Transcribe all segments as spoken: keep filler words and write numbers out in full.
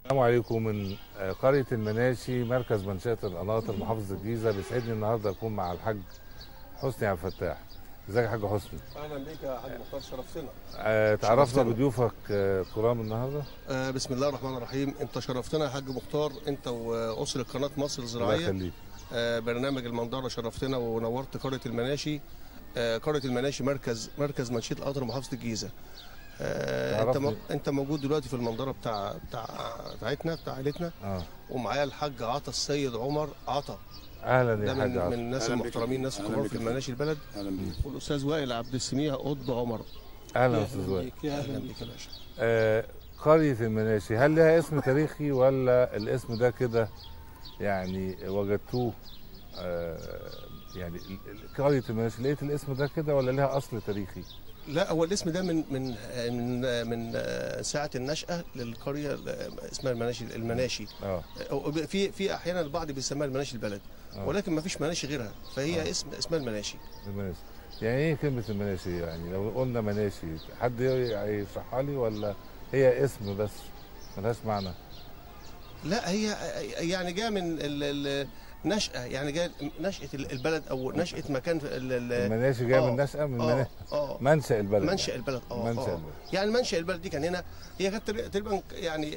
السلام عليكم من قرية المناشي، مركز منشأة القناطر، محافظة الجيزة. بيسعدني النهارده أكون مع الحاج حسني عبد الفتاح. ازيك يا حاج حسني؟ اهلا بيك يا حاج مختار، شرفتنا. آه تعرفنا بضيوفك آه كرام النهارده. آه بسم الله الرحمن الرحيم. انت شرفتنا يا حاج مختار، انت واسره قناه مصر الزراعيه. الله يخليك. آه برنامج المنظره شرفتنا ونورت قريه المناشي. آه قريه المناشي مركز مركز منشيه القطر محافظه الجيزه. آه انت م... انت موجود دلوقتي في المنظره بتاع بتاع بتاعتنا بتاع عائلتنا. اه ومعايا الحاج عطا السيد عمر عطا. اهلا يا حاج. ده من, من الناس المحترمين، الناس الكبار في المناشي البلد. اهلا بيك. والاستاذ وائل عبد السميع قطب عمر. اهلا استاذ وائل. اهلا بيك يا باشا. آه قريه المناشي هل لها اسم تاريخي ولا الاسم ده كده يعني وجدتوه؟ آه يعني قريه المناشي لقيت الاسم ده كده ولا لها اصل تاريخي؟ لا، هو الاسم ده من من من من ساعه النشاه للقريه اسمها المناشي. المناشي اه في في احيانا البعض بيسميها المناشي البلد، أوه. ولكن ما فيش مناشي غيرها، فهي أوه. اسم اسمها المناشي. المناشي يعني ايه كلمه المناشي؟ يعني لو قلنا مناشي حد يشرحها لي ولا هي اسم بس ملهاش معنى؟ لا، هي يعني جايه من ال نشأة، يعني جايه نشأة البلد او نشأة مكان. المناشي جايه من نشأة من آه آه منشأ البلد. منشأ البلد اه منشأ آه. البلد. يعني منشأ البلد دي كان هنا، هي كانت تقريبا يعني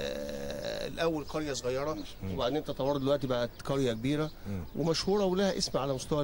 آه الاول قريه صغيره، وبعدين تطورت دلوقتي بقت قريه كبيره ومشهوره ولها اسم على مستوى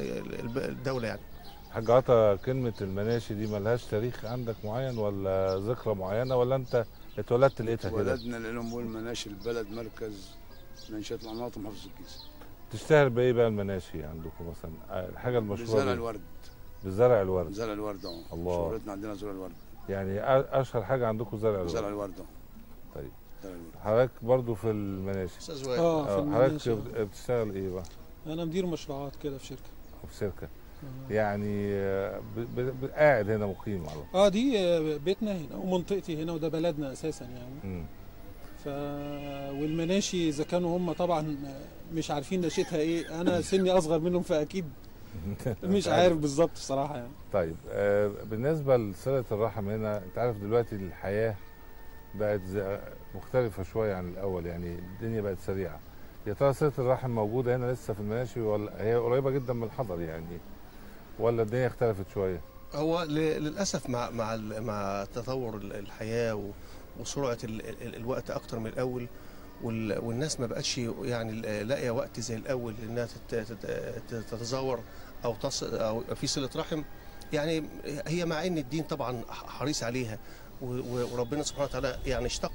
الدوله. يعني حاج عطا، كلمه المناشي دي ملهاش تاريخ عندك معين ولا ذكرى معينه ولا انت اتولدت لقيتها كده؟ اتولدنا لانهم بيقول مناشي البلد مركز منشأة القناطر محافظة الجيزة. تشتهر بايه بقى المناشي عندكم مثلا؟ الحاجه المشهوره بزرع الورد. بزرع الورد. زرع الورد اه. الله. شهرتنا عندنا زرع الورد. يعني اشهر حاجه عندكم زرع الورد. زرع الورد اه. طيب حضرتك برضو في المناشي؟ استاذ وائل. اه في المناشي. حضرتك بتشتغل ايه بقى؟ انا مدير مشروعات كده في شركه. في شركه. آه. يعني قاعد هنا مقيم على اه دي بيتنا هنا ومنطقتي هنا وده بلدنا اساسا يعني. م. ف والمناشي اذا كانوا هم طبعا مش عارفين نشأتها ايه، انا سني اصغر منهم فاكيد مش عارف بالظبط بصراحه يعني. طيب آه بالنسبه لصله الرحم هنا، انت عارف دلوقتي الحياه بقت مختلفه شويه عن الاول، يعني الدنيا بقت سريعه. يا ترى صله الرحم موجوده هنا لسه في المناشي ولا هي قريبه جدا من الحضر يعني، ولا الدنيا اختلفت شويه؟ هو للاسف مع مع مع تطور الحياه وسرعه الوقت اكتر من الاول، والناس ما بقتش يعني لاقيه وقت زي الاول انها تتزور او تصل او في صله رحم. يعني هي مع ان الدين طبعا حريص عليها وربنا سبحانه وتعالى يعني اشتق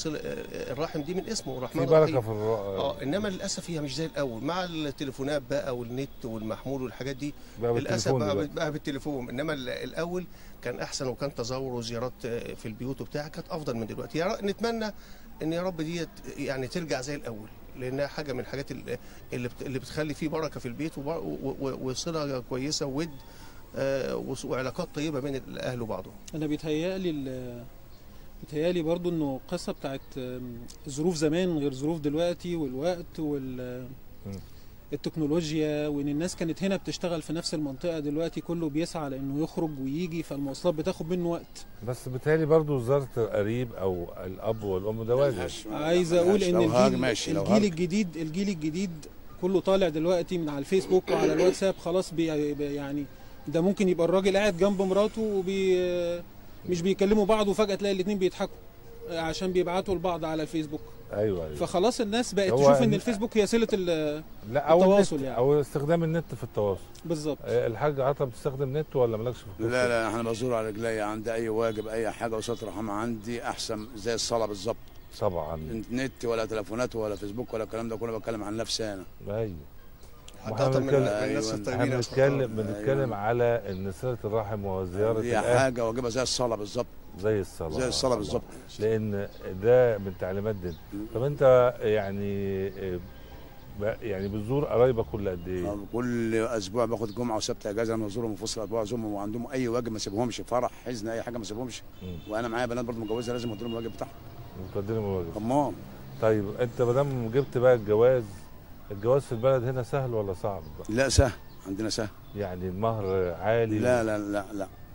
الرحم دي من اسمه الرحمن الرحيم. في بركه في الرحم. اه انما للاسف هي مش زي الاول مع التليفونات بقى والنت والمحمول والحاجات دي. للاسف بقى, بقى بالتليفون. انما الاول كان احسن، وكان تزور وزيارات في البيوت وبتاع كانت افضل من دلوقتي. يا نتمنى ان يا رب دي يعني ترجع زي الاول، لانها حاجه من الحاجات اللي اللي بتخلي فيه بركه في البيت وصله كويسه وود وعلاقات طيبه بين الاهل وبعضهم. انا بيتهيألي بيتهيألي برضو انه القصه بتاعت ظروف زمان غير ظروف دلوقتي، والوقت والتكنولوجيا، وان الناس كانت هنا بتشتغل في نفس المنطقه، دلوقتي كله بيسعى لانه يخرج ويجي، فالمواصلات بتاخد منه وقت. بس بيتهيألي برضو وزاره القريب او الاب والام ده واجب. عايز اقول ان الجيل, الجيل الجديد الجيل الجديد كله طالع دلوقتي من على الفيسبوك وعلى الواتساب، خلاص بي يعني ده ممكن يبقى الراجل قاعد جنب مراته وبي مش بيكلموا بعض وفجأة تلاقي الاثنين بيضحكوا عشان بيبعتوا لبعض على الفيسبوك. ايوه ايوه. فخلاص الناس بقت تشوف ان الفيسبوك هي صله لا التواصل النت يعني، او استخدام النت في التواصل. بالظبط. الحاج عطا بتستخدم نت ولا مالكش في الكورس؟ لا لا انا بزور على رجلي، عندي اي واجب اي حاجه وصله رحم عندي احسن زي الصلاه بالظبط. طبعا. نت ولا تليفونات ولا فيسبوك ولا الكلام ده كله، بتكلم عن نفسي انا. ايوه. حتى من الناس الطيبين. بنتكلم بنتكلم على ان صله الرحم وزياره دي حاجه واجبها زي الصلاه بالظبط. زي الصلاه زي الصلاه بالظبط، لان ده من تعليمات دين. طب انت يعني يعني بتزور قرايبك كل قد ايه؟ كل اسبوع باخد جمعه وسبت اجازه، انا بزورهم في وسط الاسبوع، ازورهم وعندهم اي واجب ما اسيبهمش، فرح حزن اي حاجه ما اسيبهمش. وانا معايا بنات برضه متجوزه لازم ادي لهم الواجب بتاعهم. بتدي لهم الواجب. امال. طيب انت ما دام جبت بقى الجواز، الجواز في البلد هنا سهل ولا صعب بقى؟ لا سهل، عندنا سهل. يعني المهر عالي؟ لا لا لا لا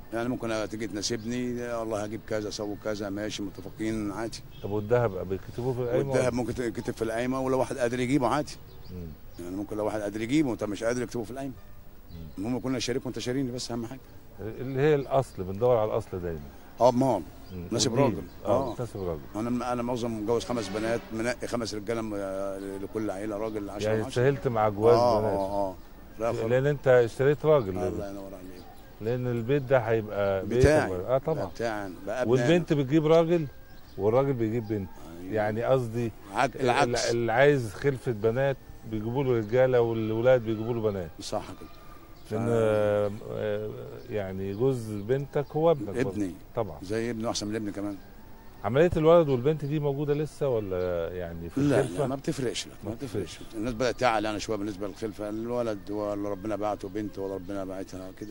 يعني ممكن تيجي تناسبني والله هجيب كذا اسوي كذا ماشي متفقين عادي. طب والذهب بيكتبوه في القايمه؟ والذهب ممكن يكتب في القايمه ولو واحد قادر يجيبه عادي. مم. يعني ممكن لو واحد قادر يجيبه وانت مش قادر يكتبه في القايمه. المهم كنا شريك وانت شاريني بس اهم حاجه. اللي هي الاصل، بندور على الاصل دايما. اه امال ناسب راجل. اه ناسب راجل. انا انا معظم متجوز خمس بنات، منقي خمس رجاله لكل عيله راجل عشرة يعني سهلت مع جواز آه بنات. اه اه لان انت اشتريت راجل. الله ينور عليك. لان البيت ده هيبقى بتاعي. اه طبعا بتاعي. والبنت بتجيب راجل والراجل بيجيب بنت. أيوة. يعني قصدي العكس، اللي عايز خلفه بنات بيجيبوا له رجاله والولاد بيجيبوا له بنات. صح كده. لان ف... يعني جوز بنتك هو ابنك ابني طبعا، زي ابنه احسن من ابني كمان. عمليه الولد والبنت دي موجوده لسه ولا يعني في لا الخلفه؟ لا ما بتفرقش، لا ما بتفرقش. الناس بدات تعلى انا شويه بالنسبه للخلفه، الولد ولا ربنا بعته بنت ولا ربنا بعتها كده.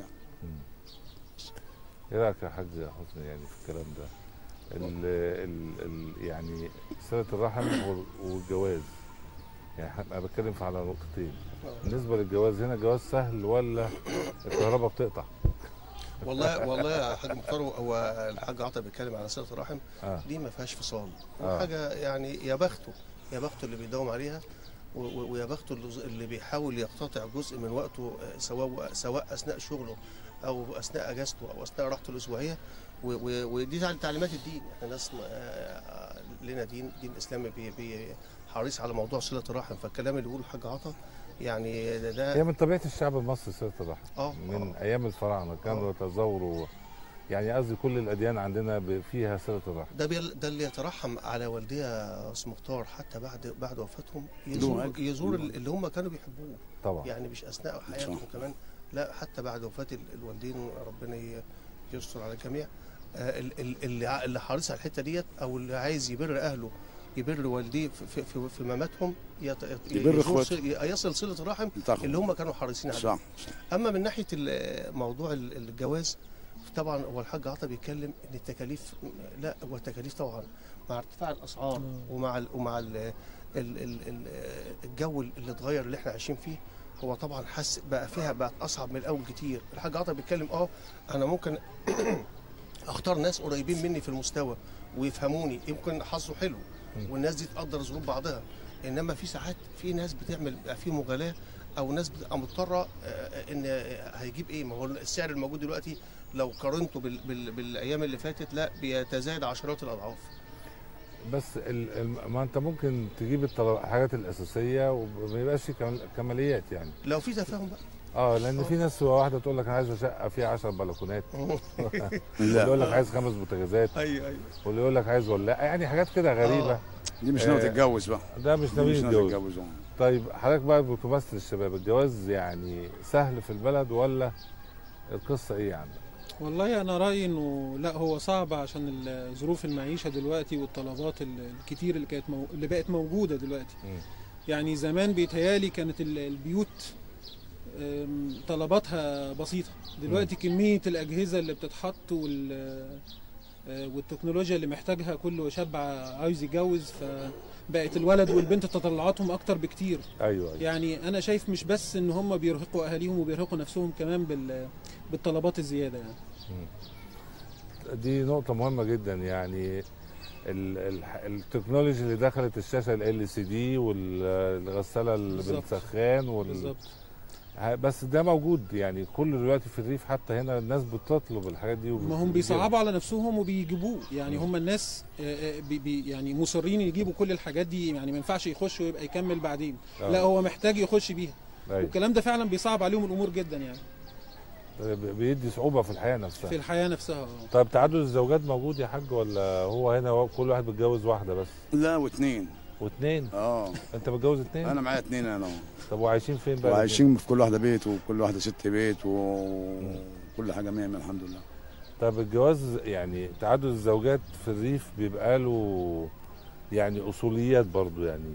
ايه رايك يا حاج حسني يعني في الكلام ده؟ ال ال ال يعني صله الرحم والجواز، يعني انا بتكلم في على نقطتين. بالنسبه للجواز هنا الجواز سهل ولا الكهرباء بتقطع؟ والله والله يا حاج مختار، هو الحاج عطا بيتكلم على صله الرحم آه. دي ما فيهاش فصال. آه. حاجه يعني يا بخته يا بخته اللي بيداوم عليها، ويا بخته اللي بيحاول يقتطع جزء من وقته سواء سواء اثناء شغله او اثناء اجازته او اثناء راحته الاسبوعيه. ودي تعليمات الدين، احنا ناس لنا دين دين اسلامي حريص على موضوع صله الرحم. فالكلام اللي بيقوله الحاج عطا يعني ده, ده هي من طبيعه الشعب المصري صله الرحم. اه من آه. ايام الفراعنه كانوا يتزاوروا، يعني قصدي كل الاديان عندنا فيها صله الرحم. ده ده اللي يترحم على والديه يا استاذ مختار حتى بعد بعد وفاتهم يزور يزور اللي هم كانوا بيحبوه طبعا، يعني مش اثناء حياتهم كمان، لا حتى بعد وفاه الوالدين ربنا يستر على الجميع. اللي اللي حريص على الحته ديت او اللي عايز يبر اهله يبر والديه في في, في مماتهم يصل صله الرحم اللي هم كانوا حريصين عليه. صح. اما من ناحيه موضوع الجواز طبعا هو الحاج عطا بيتكلم ان التكاليف، لا هو التكاليف طبعا مع ارتفاع الاسعار ومع ال ومع ال ال ال الجو اللي اتغير اللي احنا عايشين فيه، هو طبعا حس بقى فيها بقت اصعب من الاول كتير. الحاج عطا بيتكلم اه انا ممكن اختار ناس قريبين مني في المستوى ويفهموني، يمكن حظه حلو والناس دي تقدر ظروف بعضها، انما في ساعات في ناس بتعمل بقى في مغالاه او ناس بتبقى مضطره ان هيجيب ايه. ما هو السعر الموجود دلوقتي لو قارنته بال بال بالايام اللي فاتت لا بيتزايد عشرات الاضعاف. بس ما انت ممكن تجيب الحاجات الاساسيه وما يبقاش في كماليات يعني لو في تفاهم بقى. اه لان في ناس واحده تقول لك انا عايزه شقه فيها عشر بلكونات واللي يقول لك عايز خمس بوتاجازات ايوه ايوه واللي يقول لك عايز ولا يعني حاجات كده غريبه. آه. دي مش ناوي تتجوز بقى، ده مش ناوي يتجوز. طيب حضرتك بقى بتمثل الشباب، الجواز يعني سهل في البلد ولا القصه ايه عندك؟ والله انا رايي انه لا هو صعب عشان ظروف المعيشه دلوقتي والطلبات الكتير اللي كانت مو... اللي بقت موجوده دلوقتي. م. يعني زمان بيتهيالي كانت البيوت طلباتها بسيطه، دلوقتي م. كميه الاجهزه اللي بتتحط وال والتكنولوجيا اللي محتاجها كل شاب عايز يتجوز، فبقت الولد والبنت تطلعاتهم اكتر بكتير. ايوه, أيوة. يعني انا شايف مش بس ان هم بيرهقوا اهاليهم وبيرهقوا نفسهم كمان بال بالطلبات الزياده يعني. دي نقطه مهمه جدا، يعني التكنولوجي اللي دخلت الشاشه ال سي دي والغساله اللي بالسخان وال... بالظبط. بس ده موجود يعني كل دلوقتي في الريف، حتى هنا الناس بتطلب الحاجات دي. ما هم بيصعبوا على نفسهم وبيجيبوه يعني. م. هم الناس بي بي يعني مصرين يجيبوا كل الحاجات دي، يعني ما ينفعش يخش ويبقى يكمل بعدين. أوه. لا هو محتاج يخش بيها. أيوه. والكلام ده فعلا بيصعب عليهم الامور جدا يعني، بيدي صعوبه في الحياه نفسها. في الحياه نفسها. طيب تعدد الزوجات موجود يا حاج ولا هو هنا كل واحد بيتجوز واحده بس؟ لا واثنين. واثنين؟ اه انت متجوز اثنين؟ انا معايا اثنين انا. طب وعايشين فين بقى؟ وعايشين في كل واحده بيت وكل واحده ست بيت وكل حاجه مية مية الحمد لله. طب الجواز يعني تعدد الزوجات في الريف بيبقى له يعني اصوليات برضو، يعني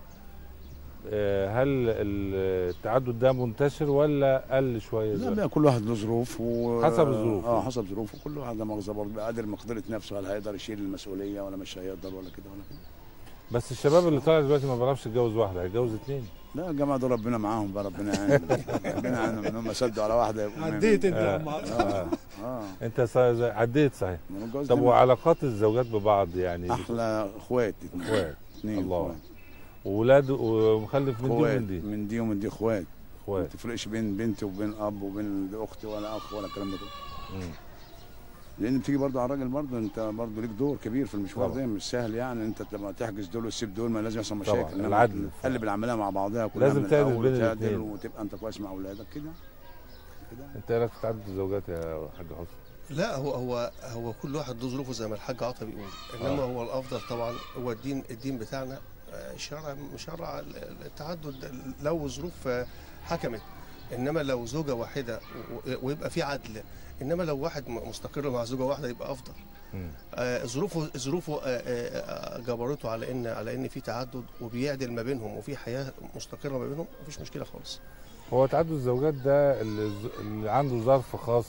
هل التعدد ده منتشر ولا قل شويه؟ لا بقى كل واحد له ظروف و... حسب الظروف. اه حسب ظروفه، كل واحد له مغزى برضه قادر مقدره نفسه، هل هيقدر يشيل المسؤوليه ولا مش هيقدر ولا كده ولا كده. بس الشباب اللي طالع دلوقتي ما بيعرفش يتجوز واحده، هيتجوز اثنين. لا الجماعه دول ربنا معاهم بقى، ربنا يعينهم ربنا يعينهم ان هم سدوا على واحده. عديت انت يا عم عاطف. اه اه انت صا- عديت صحيح. أنا طب وعلاقات الزوجات ببعض يعني؟ احلى اخوات. اخوات اثنين الله. وولاد ومخلف من دي ومن دي؟ من دي ومن دي اخوات. اخوات ما تفرقش بين بنتي وبين اب وبين اختي ولا اخ ولا الكلام ده كله. لان بتيجي برضه على الراجل برضه، انت برضه ليك دور كبير في المشوار ده، مش سهل يعني. انت لما تحجز دول وتسيب دول ما لازم يحصل مشاكل. العدل تقلب العمليه مع بعضها كلها، لازم تعدل بين الاثنين وتبقى انت كويس مع اولادك كده كده. انت ايه رايك في تعدد الزوجات يا حاج حسن؟ لا هو هو هو كل واحد له ظروفه زي ما الحاج عطا بيقول، انما آه. هو الافضل طبعا هو الدين الدين بتاعنا شرع شرع التعدد لو ظروف حكمت، انما لو زوجه واحده ويبقى في عدل، انما لو واحد مستقر مع زوجه واحده يبقى افضل. آه ظروفه ظروفه آه آه جبرته على ان على ان في تعدد وبيعدل ما بينهم وفي حياه مستقره ما بينهم، مفيش مشكله خالص. هو تعدد الزوجات ده اللي, اللي عنده ظرف خاص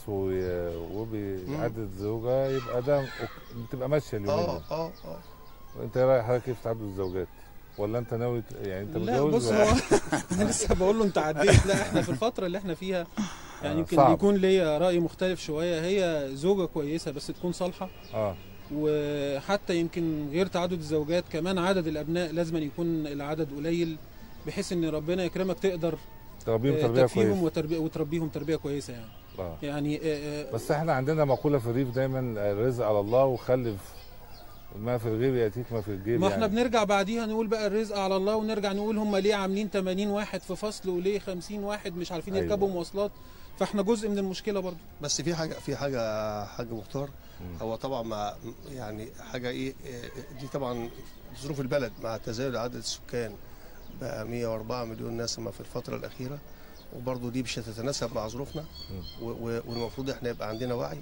وبيعدد زوجه يبقى ده بتبقى ماشيه اليومين اه اه اه انت ايه رايك حضرتك في تعدد الزوجات؟ ولا انت ناوي يعني انت لا بص هو انا لسه بقول له انت عديت. لا احنا في الفتره اللي احنا فيها يعني يمكن صعب. يكون ليا راي مختلف شويه. هي زوجه كويسه بس تكون صالحه. اه وحتى يمكن غير تعدد الزوجات كمان عدد الابناء لازم يكون العدد قليل، بحيث ان ربنا يكرمك تقدر تربيهم تربيه كويسه وتربيه وتربيهم تربيه كويسه يعني. آه. يعني آه بس احنا عندنا مقوله في الريف دايما الرزق على الله، وخلف ما في الغيب ياتيك ما في الجيب. ما احنا يعني بنرجع بعديها نقول بقى الرزق على الله، ونرجع نقول هم ليه عاملين ثمانين واحد في فصل وليه خمسين واحد مش عارفين أيوة. يركبوا مواصلات، فاحنا جزء من المشكله برضه. بس في حاجه في حاجه حاج مختار، هو طبعا مع يعني حاجه ايه دي طبعا ظروف البلد مع تزايد عدد السكان بقى مئة وأربعة مليون نسمه في الفتره الاخيره، وبرضه دي مش هتتناسب مع ظروفنا، والمفروض احنا يبقى عندنا وعي.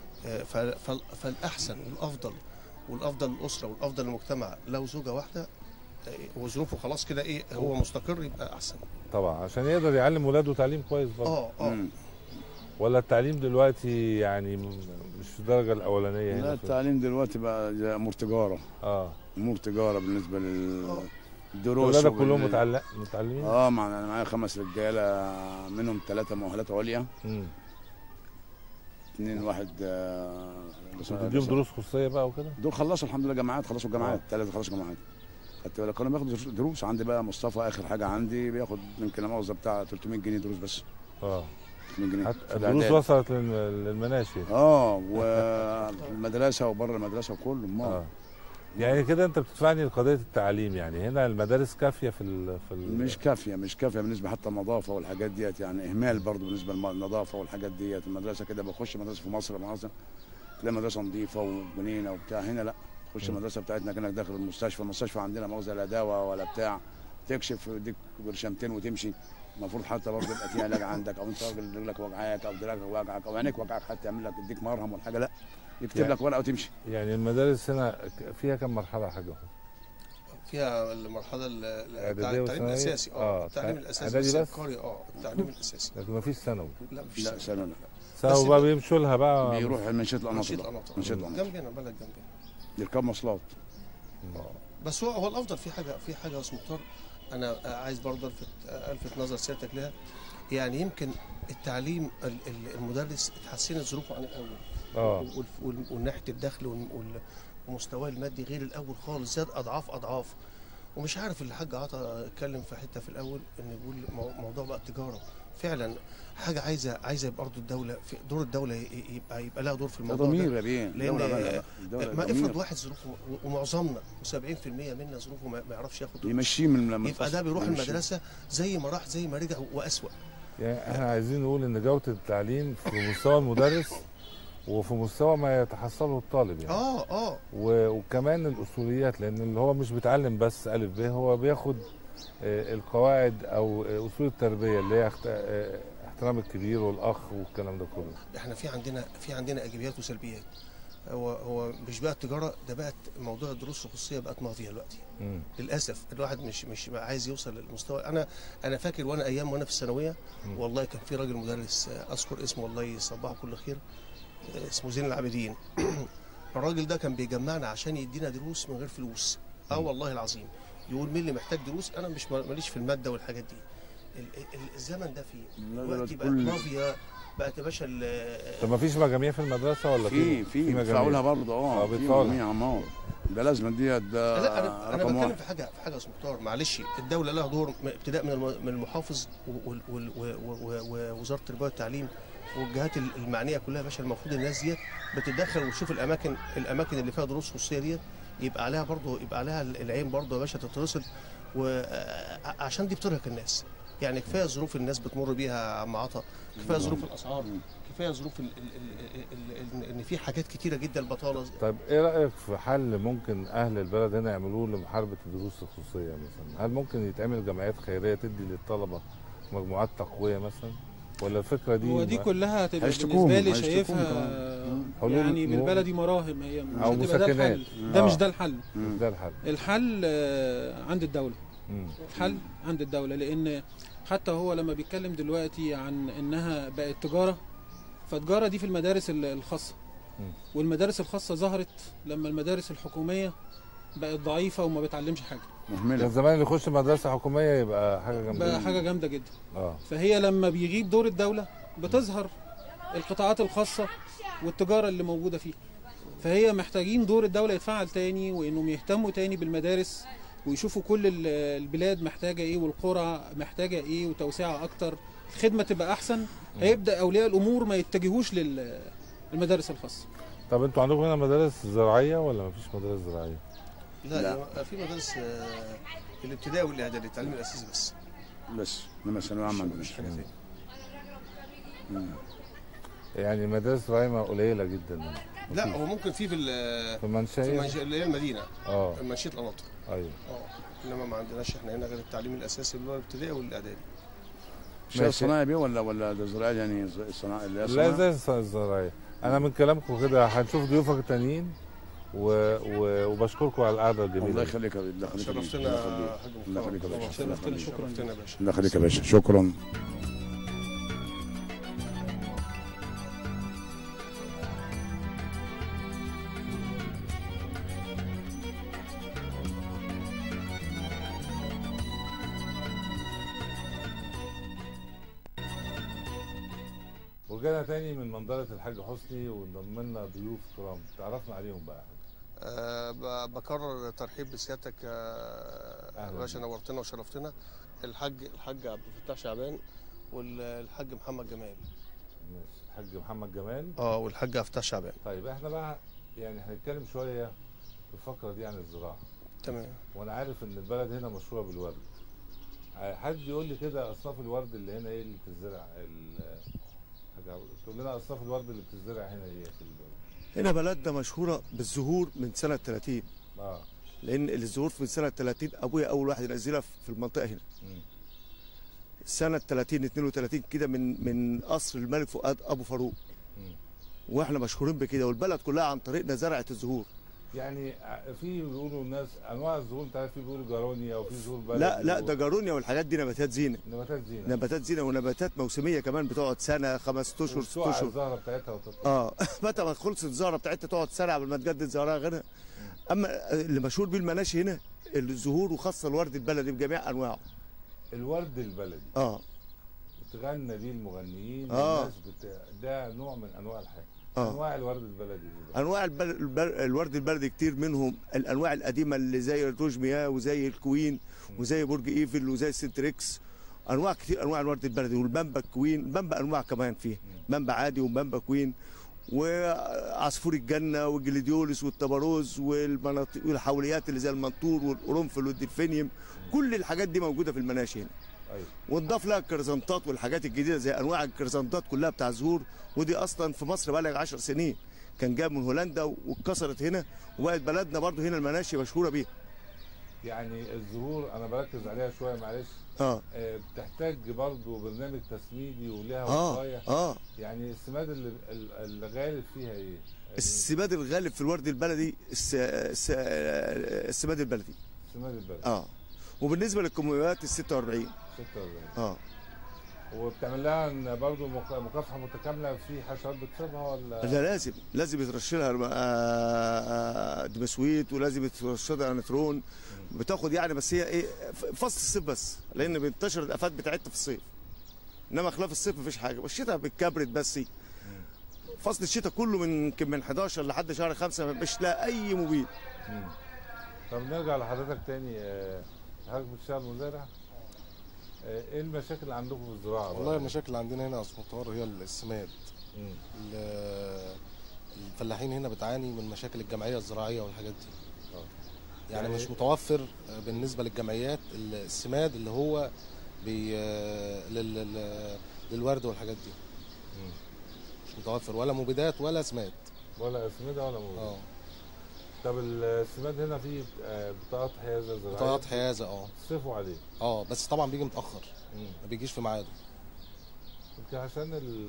فالاحسن والافضل والافضل للاسره والافضل للمجتمع لو زوجه واحده وظروفه خلاص كده ايه هو مستقر يبقى احسن طبعا، عشان يقدر يعلم ولاده تعليم كويس برضه. اه اه ولا التعليم دلوقتي يعني مش في الدرجه الاولانيه هنا؟ لا التعليم دلوقتي بقى امور تجاره. اه امور تجاره بالنسبه للدروس. ولادك كلهم متعلق متعلمين؟ اه مع انا معايا خمس رجاله منهم ثلاثه مؤهلات عليا. امم اثنين واحد آه بتديهم دروس خصوصيه بقى وكده؟ دول خلصوا الحمد لله جامعات، خلصوا جامعات، ثلاثه خلصوا جامعات. خدت بالك كانوا بياخدوا دروس عندي بقى. مصطفى اخر حاجه عندي بياخد يمكن المؤاخذه بتاع ثلاثمئة جنيه دروس بس. اه ثلاثمئة جنيه. الدروس وصلت للمناشي؟ اه والمدرسه وبره المدرسه وكله. ما آه. يعني كده انت بتدفعني لقضيه التعليم، يعني هنا المدارس كافيه في ال في ال مش كافيه مش كافيه بالنسبه حتى النظافه والحاجات ديت، يعني اهمال برضو بالنسبه للنظافه والحاجات ديت. المدرسه كده بخش مدرسه في مصر مؤاخذه تلاقي مدرسه نظيفه وجنينه وبتاع، هنا لا. تخش المدرسه بتاعتنا كانك داخل المستشفى، المستشفى عندنا مؤاخذه لا دواء ولا بتاع، تكشف يديك برشامتين وتمشي. المفروض حتى برضه يبقى في علاج عندك، او انت راجل رجلك وجعاك او دراعك وجعك او عينيك وجعك حتى يعمل لك يديك مرهم والحاجه لا، يكتب يعني لك ورقه وتمشي. يعني المدارس هنا فيها كم مرحله يا حاج؟ فيها المرحله التعليم الاساسي اه التعليم الاساسي بس القري اه التعليم الاساسي، لكن ما فيش ثانوي. لا مفيش لا ثانوي لا. ثانوي بقى بيمشوا لها بقى، بيروح منشيه القناطر منشيه القناطر جنبنا بلد جنبنا يركب مواصلات. اه بس هو هو الافضل في حاجه في حاجه يا استاذ مختار انا عايز برضه الفت الفت نظر سيادتك لها. يعني يمكن التعليم المدرس اتحسنت ظروفه عن الاول اه وناحيه الدخل ومستواه المادي غير الاول خالص، زاد اضعاف اضعاف. ومش عارف الحاج عطا اتكلم في حته في الاول ان يقول موضوع بقى التجاره فعلا حاجه عايزه عايزه برضه الدوله في دور الدوله يبقى يبقى لها دور في الموضوع ده. ضمير يا بيه. لان ما افرض واحد ظروفه ومعظمنا وسبعين في المئة منا ظروفه ما يعرفش ياخد دروس، يمشيه من لما يبقى ده بيروح المدرسه زي ما راح زي ما رجع واسوأ. يعني احنا عايزين نقول ان جوده التعليم في مستوى المدرس وفي مستوى ما يتحصله الطالب يعني. اه اه وكمان الاصوليات، لان اللي هو مش بيتعلم بس الف ب، هو بياخد القواعد او اصول التربيه اللي هي احترام الكبير والاخ والكلام ده كله. احنا في عندنا في عندنا ايجابيات وسلبيات. هو هو مش بقى التجاره، ده بقت موضوع الدروس الخصوصيه بقت ماضيه دلوقتي. مم. للاسف الواحد مش مش عايز يوصل للمستوى. انا انا فاكر وانا ايام وانا في الثانويه والله كان في راجل مدرس اذكر اسمه والله يصبحه كل خير، اسمه زين العابدين. الراجل ده كان بيجمعنا عشان يدينا دروس من غير فلوس. اه والله العظيم. يقول مين اللي محتاج دروس، انا مش ماليش في الماده والحاجات دي. الزمن ده فيه دلوقتي بقت مافيا، بقت يا باشا. طب ما فيش مجاميع في المدرسه ولا في في بيدفعوا لها برضه؟ اه بيدفعوا لها عمار، ده لازم ديت. ده لا انا انا بتكلم في حاجه في حاجه يا استاذ مختار، معلش. الدوله لها دور ابتداء من من المحافظ ووزاره التربيه والتعليم والجهات المعنيه كلها يا باشا. المفروض الناس ديت بتتدخل وتشوف الاماكن الاماكن اللي فيها دروس خصوصيه ديت، يبقى عليها برضه يبقى عليها العين برضه يا باشا تترصد، وعشان دي بترهق الناس. يعني كفايه ظروف الناس بتمر بيها يا عم عطا، كفايه ظروف الاسعار، كفايه ظروف ان في حاجات كتيره جدا، البطاله. طيب ايه رايك في حل ممكن اهل البلد هنا يعملوه لمحاربه الدروس الخصوصيه مثلا؟ هل ممكن يتعمل جمعيات خيريه تدي للطلبه مجموعات تقويه مثلا، ولا الفكره دي هو دي كلها هتبقى بالنسبه لي شايفها يعني بالبلدي مراهم، هي مش او مسكنات. ده مش ده الحل. مش ده الحل. الحل عند الدوله. الحل عند الدوله، لان حتى هو لما بيتكلم دلوقتي عن انها بقت تجاره، فالتجاره دي في المدارس الخاصه، والمدارس الخاصه ظهرت لما المدارس الحكوميه بقت ضعيفه وما بتعلمش حاجه. كان زمان اللي يخش مدرسه حكوميه يبقى حاجه جامده، بقى حاجه جامده جدا. اه فهي لما بيغيب دور الدوله بتظهر القطاعات الخاصه والتجاره اللي موجوده فيها. فهي محتاجين دور الدوله يتفعل تاني، وانهم يهتموا تاني بالمدارس، ويشوفوا كل البلاد محتاجه ايه والقرى محتاجه ايه، وتوسعه اكتر، الخدمه تبقى احسن. هيبدا اولياء الامور ما يتجهوش للمدارس الخاصه. طب انتوا عندكم هنا مدارس زراعيه ولا ما فيش مدارس زراعيه؟ لا, لا. في مدارس الابتدائي والاعدادي، التعليم الاساسي بس. بس انما الثانويه العامه مش حاجه ثانيه. يعني مدارس زراعيه قليله جدا هنا. لا هو ممكن في في في المنشيه اللي هي المدينه، اه منشيه القناطر. ايوه اه انما ما عندناش احنا هنا غير التعليم الاساسي اللي هو الابتدائي والاعدادي. الشارع الصناعي بيه ولا ولا ده زراعي يعني الصناعي اللي هي لا زي الزراعيه. انا من كلامكم كده هنشوف ضيوفك التانيين و... و... وبشكركم على القعده الجميله. الله يخليك يا باشا. الله يخليك. شرفتنا يا حاج مصطفى. الله يخليك يا باشا. شرفتنا. شكرا يا باشا. الله يخليك يا باشا. شكرا. ورجعنا تاني من منظرة الحاج حسني وانضم لنا ضيوف كرام، تعرفنا عليهم بقى. أه بكرر ترحيب بسيادتك يا باشا، نورتنا وشرفتنا. الحاج الحاج عبد الفتاح شعبان والحاج محمد جمال. ماشي، الحاج محمد جمال اه والحاج عبد الفتاح شعبان. طيب احنا بقى يعني هنتكلم شويه في الفقره دي عن الزراعه. تمام. وانا عارف ان البلد هنا مشهوره بالورد. حد يقول لي كده اصناف الورد اللي هنا ايه اللي بتزرع؟ تقول لنا اصناف الورد اللي بتزرع هنا ايه في البلد؟ هنا بلدنا مشهوره بالزهور من سنه ثلاثين. اه لان الزهور من سنه ثلاثين ابويا اول واحد ينزلها في المنطقه هنا. م. سنه ثلاثين اثنين وثلاثين كده من من قصر الملك فؤاد ابو فاروق. م. واحنا مشهورين بكده، والبلد كلها عن طريقنا زرعت الزهور. يعني في بيقولوا الناس انواع الزهور، انت عارف في بيقولوا جارونيا وفي زهور بلدي. لا لا ده جارونيا والحاجات دي نباتات زينه. نباتات زينه. نباتات زينه ونباتات موسميه كمان بتقعد سنه خمس اشهر ست اشهر. الزهره بتاعتها وتطلع. اه متى ما خلصت الزهره بتاعتها تقعد سنه قبل ما تجدد زهرها غيرها. اما اللي مشهور بيه المناشي هنا الزهور، وخاصه الورد البلدي بجميع انواعه. الورد البلدي اه بتغنى بيه المغنيين. اه الناس بت... ده نوع من انواع الحياه. آه. انواع الورد البلدي. انواع البر... الورد البلدي كتير منهم الانواع القديمه اللي زي الروج مياه وزي الكوين وزي برج ايفل وزي السنتريكس. انواع كتير انواع الورد البلدي، والبامبا كوين. البامبا انواع كمان فيه، بامبا عادي وبامبا كوين وعصفور الجنه والجليديولس والتبروز والمناطق والحوليات اللي زي المنطور والقرنفل والدلفينيوم. كل الحاجات دي موجوده في المناشي هنا. أيوة. ونضاف لها الكرزنطات والحاجات الجديده زي انواع الكرزنطات كلها بتاع الزهور، ودي اصلا في مصر بقى لها عشر سنين، كان جاب من هولندا واتكسرت هنا، وبقت بلدنا برضو هنا المناشي مشهوره بيها. يعني الزهور انا بركز عليها شويه معلش. اه بتحتاج برضو برنامج تسميدي ولها وقايه. اه اه يعني السماد اللي اللي غالب فيها ايه؟ يعني السماد الغالب في الورد البلدي الس... الس... السماد البلدي. السماد البلدي اه وبالنسبه للكميات ال ستة وأربعين. ستة وأربعين اه وبتعمل لها برضه مكافحه متكامله في حشرات بتصيبها ولا؟ ده لازم لازم يترش لها دبسويت ولازم يترش لها نترون بتاخد يعني، بس هي ايه فصل الصيف بس، لان بتنتشر الافات بتاعتها في الصيف، انما خلاف الصيف مفيش حاجه، والشتاء بالكبرت بس. فصل الشتاء كله من يمكن من حداشر لحد شهر خمسة مش لا اي مبيد. طب نرجع لحضرتك تاني، حضرتك بتشتغل مزارع، ايه المشاكل اللي عندكم في الزراعه؟ والله المشاكل اللي عندنا هنا يا استاذ مختار هي السماد. الفلاحين هنا بتعاني من مشاكل الجمعيه الزراعيه والحاجات دي. يعني, يعني مش متوفر بالنسبه للجمعيات السماد اللي هو بي لل... للورد والحاجات دي. مم. مش متوفر ولا مبيدات ولا سماد. ولا اسمده ولا مبيدات. اه طب السماد هنا فيه بطاقات حيازه زراعيه؟ بطاقات حيازه اه تصرفوا عليه؟ اه بس طبعا بيجي متاخر. مم. ما بيجيش في ميعاده. يمكن عشان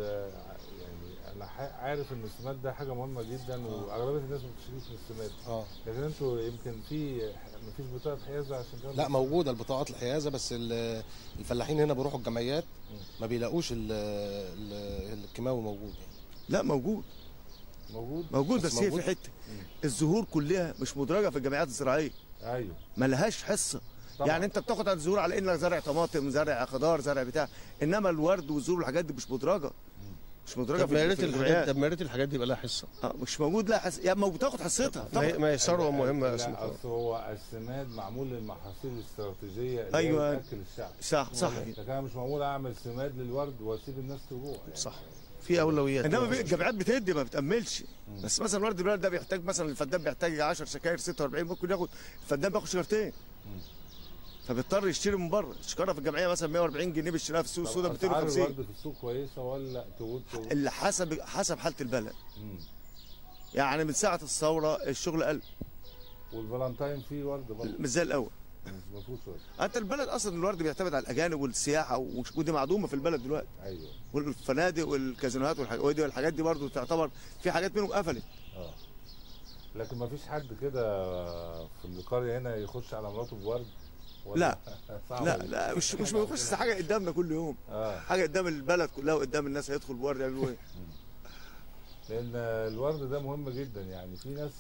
يعني انا عارف ان السماد ده حاجه مهمه جدا واغلبيه الناس ما بتشتريش من السماد. اه لكن انتوا يمكن في مفيش بطاقه حيازه عشان كده؟ لا موجوده البطاقات الحيازه، بس الفلاحين هنا بيروحوا الجمعيات ما بيلاقوش الكيماوي موجود يعني. لا موجود موجود موجود بس, بس موجود. هي في حته الزهور كلها مش مدرجه في الجمعيات الزراعيه. ايوه ما لهاش حصه طبعا. يعني انت بتاخد على الزهور على انك زرع طماطم زرع خضار زرع بتاع، انما الورد والزهور والحاجات دي مش مدرجه مش مدرجه في الجمعيات. طب ما ريت الحاجات دي يبقى لها حصه. اه مش موجود لها حصه يعني، بتاخد حصتها طبعا. ما هي ثروه مهمه. لا اصل هو السماد معمول للمحاصيل الاستراتيجيه اللي ايوه بتاكل الشعب. صح صح. لكن انا مش معمول اعمل سماد للورد واسيب الناس تروح يعني. صح في اولويات. انما الجمعيات بتدي ما بتاملش. بس مثلا ورد البلد ده بيحتاج مثلا الفدان بيحتاج عشر سكاير ستة وأربعين، ممكن ياخد الفدان بياخد شجرتين. فبيضطر يشتري من بره. الشجره في الجمعيه مثلا مية وأربعين جنيه بيشتريها في السوق السوداء مئتين وخمسين. الورد في السوق كويسه ولا تقول اللي حسب حسب حاله البلد. مم. يعني من ساعه الثوره الشغل قل. والفالنتاين فيه ورد برضه مش زي الاول. ما فيهوش ورد. انت البلد اصلا الورد بيعتمد على الاجانب والسياحه ودي معدومه في البلد دلوقتي. ايوه. والفنادق والكازينوهات والحاجات دي برضه تعتبر في حاجات منهم قفلت. اه لكن ما فيش حد كده في القريه هنا يخش على مراته بورد؟ لا لا لا مش مش ما بيخش حاجه قدامنا كل يوم. آه. حاجه قدام البلد كلها وقدام الناس هيدخل بورد يعملوا ايه؟ لان الورد ده مهم جدا يعني. في ناس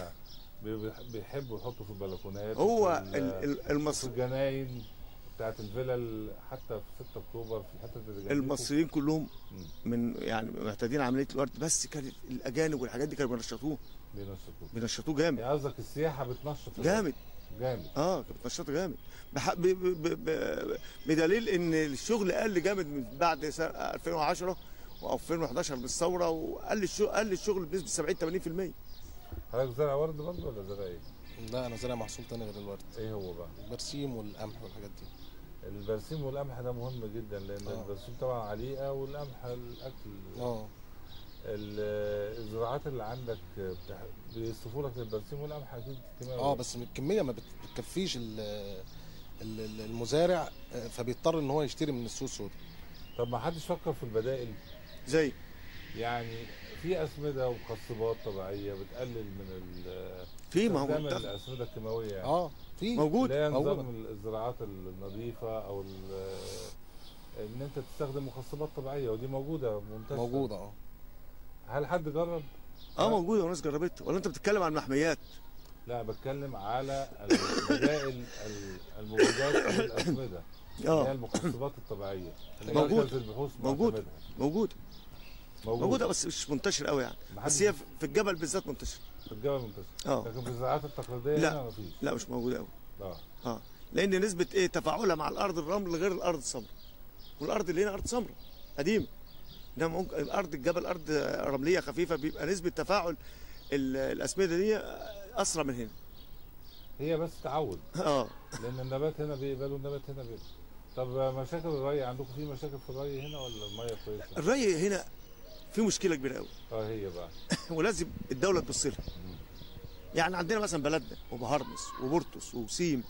بيحبوا يحطوا في البلكونات هو المصر في الجناين بتاعت الفلل حتى في ستة اكتوبر في الحتت اللي المصريين كلهم من يعني معتادين عمليه الورد، بس كانت الاجانب والحاجات دي كانوا بينشطوه بينشطوه بينشطوه جامد. يعني قصدك السياحه بتنشط جامد جامد اه كانت بتنشطه جامد بح... ب... ب... ب... بدليل ان الشغل قل جامد من بعد ألفين وعشرة و2011 بالثوره، وقل الشغل قل الشغل بنسبه سبعين ثمانين في المية. حضرتك زرع ورد برضه ولا زرع ايه؟ لا انا زارع محصول تاني غير الورد. ايه هو بقى؟ البرسيم والقمح والحاجات دي. البرسيم والقمح ده مهم جدا لان آه. البرسيم طبعا عليقه والقمح الاكل. اه الزراعات اللي عندك بيصرفوا لك البرسيم والقمح اكيد كميه. اه بس الكميه ما بتكفيش المزارع، فبيضطر ان هو يشتري من السوق السوداء. طب ما حدش فكر في البدائل؟ زي يعني في اسمده ومخصبات طبيعيه بتقلل من ال في ما هو الاسمده الكيماويه يعني. اه في موجود اللي هي نظام الزراعات النظيفه او ان انت تستخدم مخصبات طبيعيه ودي موجوده منتشره. موجوده اه. هل حد جرب؟ اه موجوده وناس جربتها، ولا انت بتتكلم عن محميات؟ لا بتكلم على البدائل الموجودات في الاسمده. اه هي المخصبات الطبيعيه اللي موجود البحوث موجود موجود موجوده بس مش منتشر قوي يعني، بس هي في الجبل بالذات منتشر. في الجبل منتشر اه لكن في الزراعات التقليديه لا مفيش. لا مش موجوده قوي. اه اه لان نسبه ايه تفاعلها مع الارض الرمل غير الارض السمراء، والارض اللي هنا ارض سمراء قديمه، انما ممكن الارض الجبل ارض رمليه خفيفه بيبقى نسبه تفاعل الاسمده دي اسرع من هنا. هي بس تعود. اه لان النبات هنا بيقبل والنبات هنا بيقبل. طب مشاكل الري عندكم، في مشاكل في الري هنا ولا الميه كويسه؟ الري هنا في مشكله كبيره قوي. اه هي بقى ولازم الدوله تبص لها. يعني عندنا مثلا بلدنا وبهرمس وبورتوس وسيم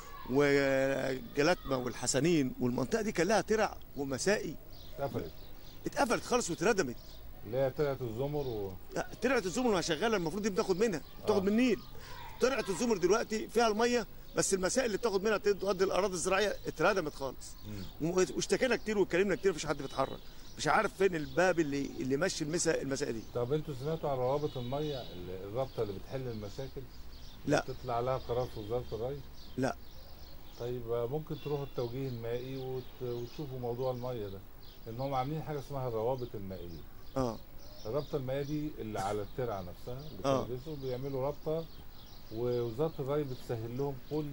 وجلاتما والحسنين والمنطقه دي كان لها ترع ومسائي اتقفلت اتقفلت خالص واتردمت. اللي هي ترعه الزمر و ترعه الزمر ما شغاله، المفروض دي بتاخد منها بتاخد آه. من النيل. ترعه الزمر دلوقتي فيها الميه بس المسائل اللي بتاخد منها تودي الاراضي الزراعيه اتردمت خالص. واشتكينا كتير واتكلمنا كتير، مفيش حد بيتحرك، مش عارف فين الباب اللي اللي ماشي المسا المسائل دي. طب انتوا سمعتوا عن روابط الميه الرابطه اللي بتحل المشاكل؟ لا. تطلع لها قرار في وزاره الري؟ لا. طيب ممكن تروحوا التوجيه المائي وت... وتشوفوا موضوع الميه ده، لان هم عاملين حاجه اسمها الروابط المائيه. اه الرابطه المائيه دي اللي على الترعه نفسها بتلبسوا اه بيعملوا رابطه، ووزاره الري بتسهل لهم كل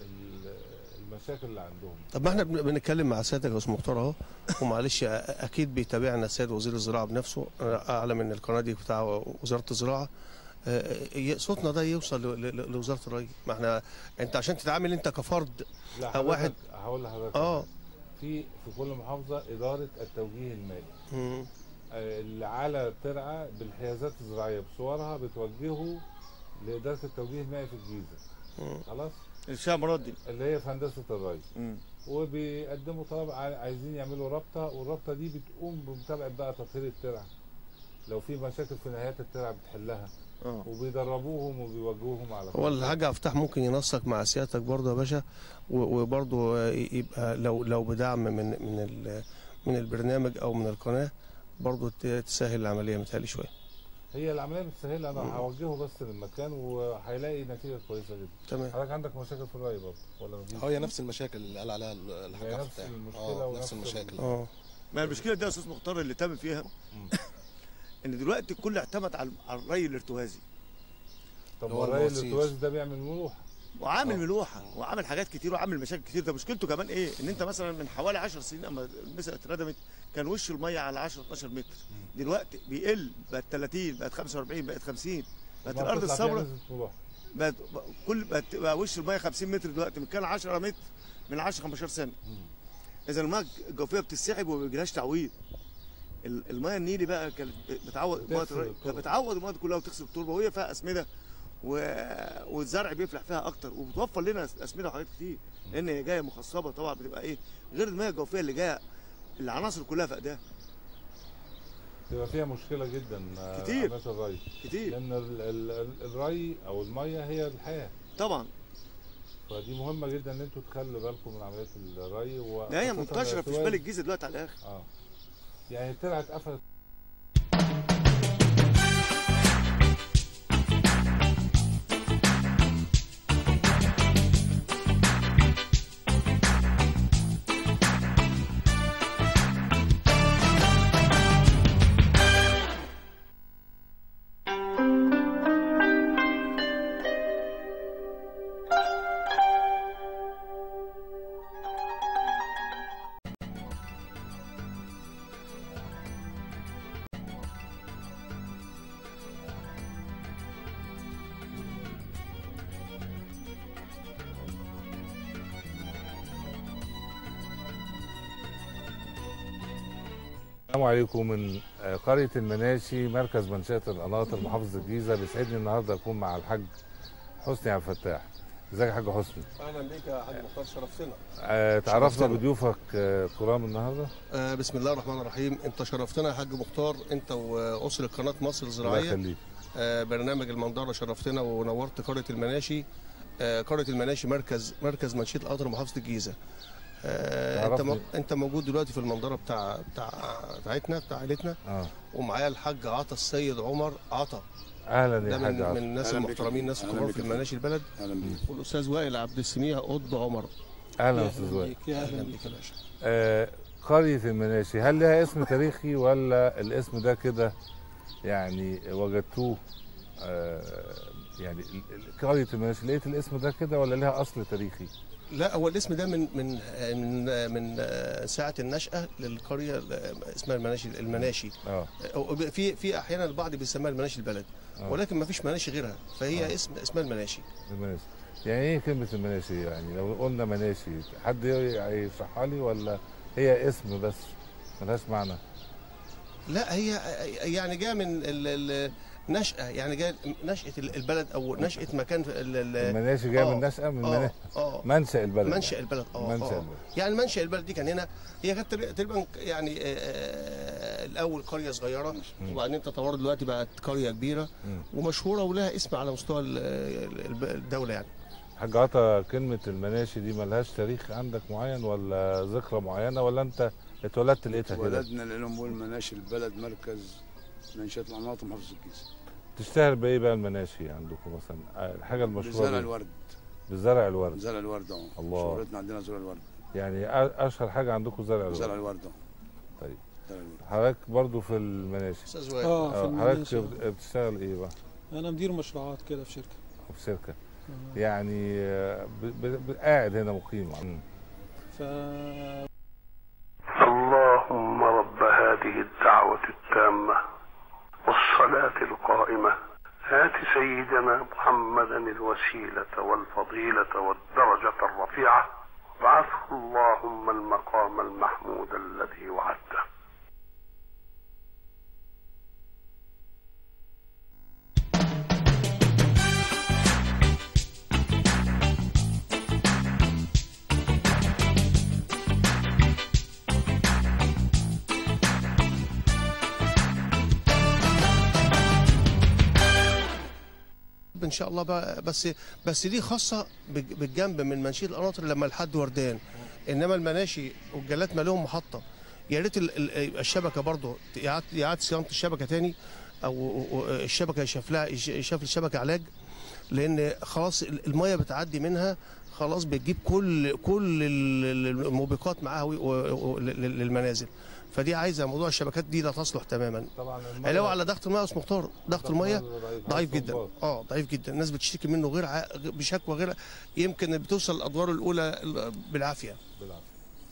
المشاكل اللي عندهم. طب ما احنا بنتكلم مع سيادتك يا استاذ مختار اهو، ومعلش اكيد بيتابعنا السيد وزير الزراعه بنفسه، اعلى من القناه دي بتاع وزاره الزراعه، صوتنا ده يوصل لوزاره الري. ما احنا انت عشان تتعامل انت كفرد او واحد، هقول لحضرتك اه في في كل محافظه اداره التوجيه المائي اللي على الترعه بالحيازات الزراعيه بصورها بتوجهه لاداره التوجيه المائي في الجيزه. خلاص؟ الشامرات دي اللي هي في هندسه الري. وبيقدموا طلب عايزين يعملوا رابطه، والرابطه دي بتقوم بمتابعه بقى تطهير الترعه. لو في مشاكل في نهايات الترعه بتحلها. اه وبيدربوهم وبيوجهوهم على هو الحاج افتح ممكن ينسق مع سيادتك برضه يا باشا، وبرضه يبقى لو لو بدعم من من من البرنامج او من القناه برضه تسهل العمليه متهيألي شويه. هي العمليه متسهله، انا هوجهه بس للمكان وهيلاقي نتيجه كويسه جدا. تمام. حضرتك عندك مشاكل في الري برضه ولا مفيش؟ هي نفس المشاكل اللي قال عليها الحاج نفس فتاح. المشكله اه نفس المشاكل. اه ما المشكله دي يا استاذ مختار اللي تم فيها ان دلوقتي الكل اعتمد على الري الارتوازي. طب هو الري الارتوازي ده بيعمل ملوحه وعامل ملوحه وعامل حاجات كتير وعامل مشاكل كتير. ده مشكلته كمان ايه؟ ان انت مثلا من حوالي عشر سنين اما المسا اتردمت كان وش الميه على عشرة اتناشر متر، دلوقتي بيقل بقت تلاتين، بقت خمسة واربعين، بقت خمسين، بقت الارض الصبراء بقت كل بقت بقى وش الميه خمسين متر دلوقتي، كان عشرة متر من عشرة خمستاشر سنه. اذا الميه الجوفيه بتتسحب وما بيجيلهاش تعويض. الميه النيلي بقى كانت بتعوض كانت بتعوض الميه كلها وتغسل التربه، وهي فيها اسمده و... والزرع بيفلح فيها اكتر، وبتوفر لنا اسمده وحاجات كتير، لان هي جايه مخصبه طبعا بتبقى ايه غير الميه الجوفيه اللي جايه العناصر كلها فقدها. تبقى فيها مشكله جدا كتير الري كتير، لان ال... ال... الري او الميه هي الحياه طبعا. فدي مهمه جدا ان انتوا تخلوا بالكم من عمليات الري. و لا هي منتشره في شمال الجيزه دلوقتي على الاخر. اه يعني الترعه اتقفلت. السلام عليكم من قرية المناشي مركز منشأة القناطر محافظة الجيزة. بيسعدني النهارده اكون مع الحاج حسني عبد الفتاح. ازيك يا حاج حسني؟ اهلا بيك يا حاج مختار، شرفتنا. آه تعرفنا بضيوفك آه كرام النهارده. آه بسم الله الرحمن الرحيم. انت شرفتنا يا حاج مختار، انت واسره قناه مصر الزراعيه. الله يخليك. آه برنامج المنظره شرفتنا ونورت قريه المناشي. آه قريه المناشي مركز مركز منشئة القناطر محافظه الجيزه. آه انت م... انت موجود دلوقتي في المنظره بتاع بتاع بتاعتنا بتاع عائلتنا. اه ومعايا الحاج عطا السيد عمر عطا. اهلا يا حاج عطا. من الناس المحترمين، الناس الكبار في المناشي البلد. اهلا بيك. والاستاذ وائل عبد السميع قطب عمر. اهلا استاذ وائل. اهلا بيك يا باشا. آه قريه المناشي هل لها اسم تاريخي ولا الاسم ده كده يعني وجدتوه؟ آه يعني قريه المناشي لقيت الاسم ده كده ولا لها اصل تاريخي؟ لا هو الاسم ده من من من من ساعه النشاه للقريه اسمها المناشي المناشي. اه في في احيانا البعض بيسميها المناشي البلد. أوه. ولكن ما فيش مناشي غيرها، فهي أوه. اسم اسمها المناشي. المناشي يعني ايه كلمه المناشي؟ يعني لو قلنا مناشي حد يشرحها لي ولا هي اسم بس ملهاش معنى؟ لا هي يعني جايه من ال نشأة، يعني جاي نشأة البلد او نشأة مكان. المناشي جايه من نشأة من آه آه منشأ البلد. منشأ البلد اه منشأ آه. البلد. يعني منشأ البلد دي كان هنا، هي كانت تقريبا يعني آه الاول قرية صغيرة، وبعدين تطورت دلوقتي بقت قرية كبيرة مم. ومشهورة ولها اسم على مستوى الدولة يعني. حاج عطا، كلمه المناشي دي ملهاش تاريخ عندك معين ولا ذكرى معينه، ولا انت اتولدت لقيتها كده؟ اتولدنا لانهم بنقول مناشي البلد مركز منشات العناطه محافظه الجيزه. تشتهر بايه بقى المناشي عندكم مثلا؟ الحاجه المشهوره بزرع الورد. بزرع الورد. زرع الورد اه. الله. شهرتنا عندنا زرع الورد. يعني اشهر حاجه عندكم زرع الورد. زرع الورد اه. طيب حضرتك برضو في المناشي؟ استاذ وائل. اه في حضرتك المناشي. بتشتغل ايه بقى؟ انا مدير مشروعات كده في شركه. في شركه. يعني ب... ب... قاعد هنا مقيم. ف اللهم رب هذه الدعوة التامة والصلاة القائمة آت سيدنا محمدا الوسيلة والفضيلة والدرجة الرفيعة وابعثه اللهم المقام المحمود الذي وعدته. ان شاء الله بقى، بس بس دي خاصه بالجنب من منشيه القناطر لما لحد وردان، انما المناشي والجلات ما لهم محطه. يا ريت الشبكه برضه اعاده صيانه الشبكه تاني، او الشبكه يشاف لها يشاف الشبكه علاج، لان خلاص الميه بتعدي منها خلاص بتجيب كل كل الموبقات معاها للمنازل. فدي عايزه موضوع الشبكات دي لا تصلح تماما. طبعا علاوه على ضغط الميه يا استاذ مختار، ضغط الميه ضعيف جدا. اه ضعيف جدا، الناس بتشتكي منه غير ع... بشكوى غير يمكن بتوصل الادوار الاولى بالعافيه. بالعافيه.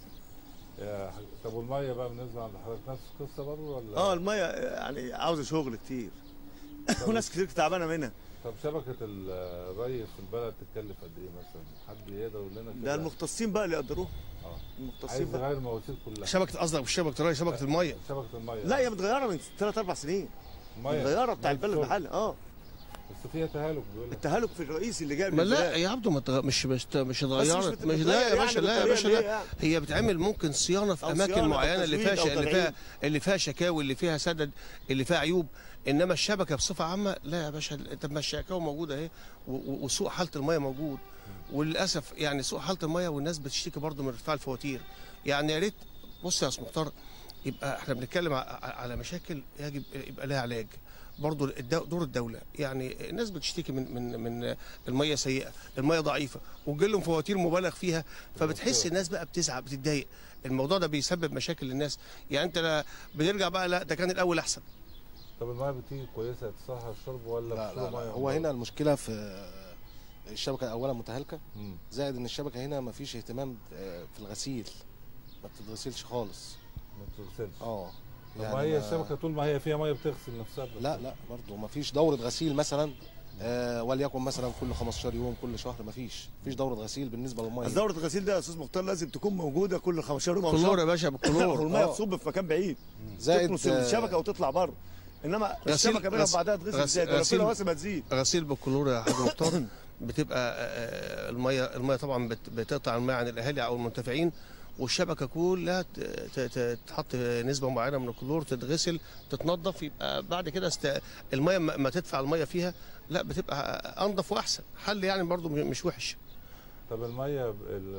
يا حاج... طب والميه بقى بالنسبه عند حضرتك نفس القصه برضه ولا؟ اه الميه يعني عاوزه شغل كتير وناس كتير تعبانه منها. طب شبكه الري في البلد تتكلف قد ايه مثلا؟ حد يقدر يقول لنا كده؟ ده المختصين بقى اللي يقدروها. اه المختصين بقى عايز المواسير كلها. شبكه قصدك مش شبكه الري، شبكه الميه. شبكه الميه لا هي متغيره من ثلاث اربع سنين. متغيره بتاع البلد بحالها اه. بس فيها تهالك بيقول لك. التهالك في الرئيسي اللي جاي من لا يا عبده مش مش مش اتغيرت. مش لا يا باشا، لا يا باشا، لا هي بتعمل ممكن صيانه في اماكن معينه اللي فيها اللي فيها اللي فيها شكاوي، اللي فيها سدد، اللي فيها عيوب. انما الشبكه بصفه عامه لا يا باشا. طب ما الشكاوى موجوده اهي، وسوء حاله الميه موجود، وللاسف يعني سوء حاله الميه والناس بتشتكي برضه من ارتفاع الفواتير. يعني يا ريت بص يا استاذ مختار، يبقى احنا بنتكلم على مشاكل يجب يبقى لها علاج. برضه دور الدوله، يعني الناس بتشتكي من من من الميه سيئه، الميه ضعيفه، وجي لهم فواتير مبالغ فيها، فبتحس الناس بقى بتزعل بتتضايق. الموضوع ده بيسبب مشاكل للناس. يعني انت بنرجع بقى لا ده كان الاول احسن. طب الميه بتيجي كويسه تصلح الشرب ولا لا لا, لا هو هنا المشكله في الشبكه اولا متهالكه، زائد ان الشبكه هنا ما فيش اهتمام في الغسيل، ما بتتغسلش خالص. ما بتتغسلش اه. يعني ما هي الشبكه طول ما هي فيها ميه بتغسل نفسها. لا لا برضه ما فيش دوره غسيل مثلا، آه وليكن مثلا كل خمستاشر يوم كل شهر ما فيش مفيش دوره غسيل بالنسبه للميه. بس دوره الغسيل ده يا استاذ مختار لازم تكون موجوده كل خمستاشر يوم. كلور يا باشا، بالكلور. والميه تصب في مكان بعيد، زائد تكنس الشبكه وتطلع بره. انما الشبكه بينها وبعدها تغسل ازاي؟ ده في مواسم هتزيد. غسيل بالكلور يا حاج مختار بتبقى الميه الميه طبعا بتقطع الميه عن الاهالي او المنتفعين، والشبكه كلها تحط نسبه معينه من الكلور، تتغسل تتنظف، يبقى بعد كده است... الميه ما تدفع الميه فيها لا بتبقى انظف واحسن. حل يعني برضو مش وحش. طب الميه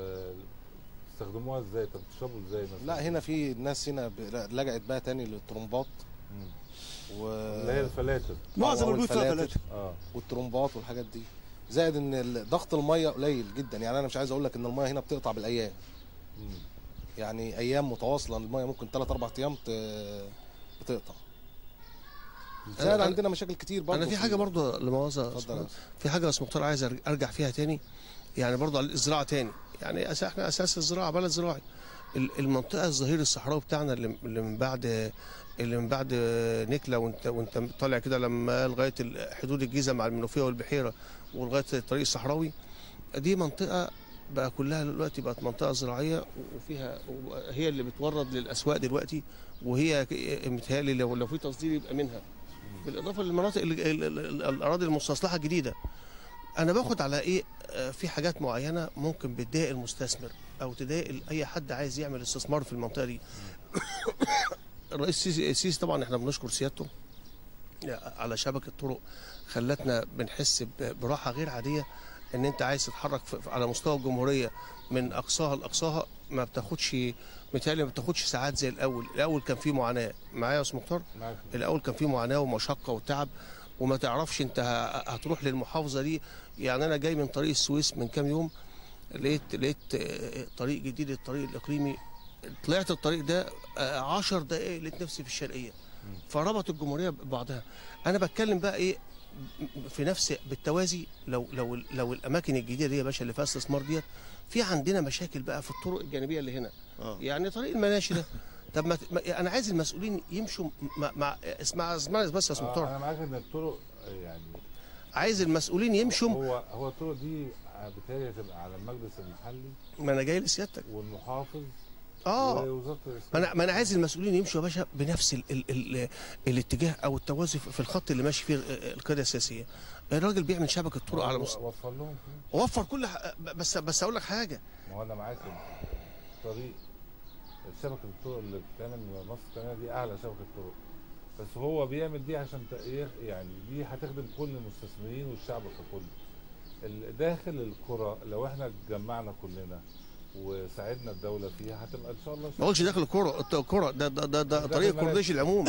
تستخدموها ازاي؟ طب بتشربوا ازاي مثلا؟ لا هنا في ناس هنا لجأت بقى تاني للطرمبات و اللي هي الفلاتر. معظم البيوت فيها فلاتر اه والطرمبات والحاجات دي، زائد ان ضغط الميه قليل جدا. يعني انا مش عايز اقول لك ان الميه هنا بتقطع بالايام. مم. يعني ايام متواصله الميه ممكن ثلاث اربع ايام بتقطع. زائد عندنا مشاكل كتير برضه. انا في حاجه برضه لمؤاخذه، في حاجه يا استاذ مختار عايز ارجع فيها تاني، يعني برضه على الزراعه تاني. يعني احنا اساس الزراعه بلد زراعي. المنطقه الظهير الصحراوي بتاعنا اللي من بعد اللي من بعد نكله وانت وانت طالع كده لما لغايه حدود الجيزه مع المنوفيه والبحيره ولغايه الطريق الصحراوي، دي منطقه بقى كلها دلوقتي بقت منطقه زراعيه، وفيها هي اللي بتورد للاسواق دلوقتي، وهي متهيألي لو لو في تصدير يبقى منها، بالاضافه للمناطق الاراضي المستصلحه الجديده. انا باخد على ايه؟ في حاجات معينه ممكن بتضايق المستثمر او تضايق اي حد عايز يعمل استثمار في المنطقه دي. الرئيس السيسي طبعا احنا بنشكر سيادته على شبكه طرق خلتنا بنحس براحه غير عاديه. ان انت عايز تتحرك على مستوى الجمهوريه من اقصاها لاقصاها ما بتاخدش، متهيألي ما بتاخدش ساعات زي الاول. الاول كان في معاناه معايا يا استاذ مختار، الاول كان في معاناه ومشقه وتعب، وما تعرفش انت هتروح للمحافظه دي. يعني انا جاي من طريق السويس من كام يوم، لقيت لقيت طريق جديد، الطريق الاقليمي، طلعت الطريق ده عشر دقائق لقيت نفسي في الشرقيه، فربط الجمهوريه ببعضها. انا بتكلم بقى ايه في نفس بالتوازي، لو لو لو الاماكن الجديده دي يا باشا اللي فيها استثمار ديت، في عندنا مشاكل بقى في الطرق الجانبيه اللي هنا. أوه. يعني طريق المناشي ده، طب ما انا عايز المسؤولين يمشوا مع, مع اسمع اسمع بس يا استاذ مختار. انا معاك ان الطرق يعني عايز المسؤولين يمشوا. هو هو الطرق دي بالتالي هتبقى على المجلس المحلي، ما انا جاي لسيادتك، والمحافظ اه ما انا ما انا عايز المسؤولين يمشوا يا باشا بنفس ال ال ال الاتجاه او التوازي في الخط اللي ماشي فيه القياده السياسيه. الراجل بيعمل شبكه طرق على مستوى، وفر لهم وفر كل ح... بس بس اقول لك حاجه، ما هو انا معاك الطريق شبكه الطرق اللي بتعمل مصر الثانيه دي اعلى شبكه طرق، بس هو بيعمل دي عشان يعني دي هتخدم كل المستثمرين والشعب ككل. داخل القرى لو احنا اتجمعنا كلنا وساعدنا الدوله فيها هتبقى ان شاء الله. ما قلتش داخل الكوره، الكوره ده ده ده, ده طريق الكورنيش العموم.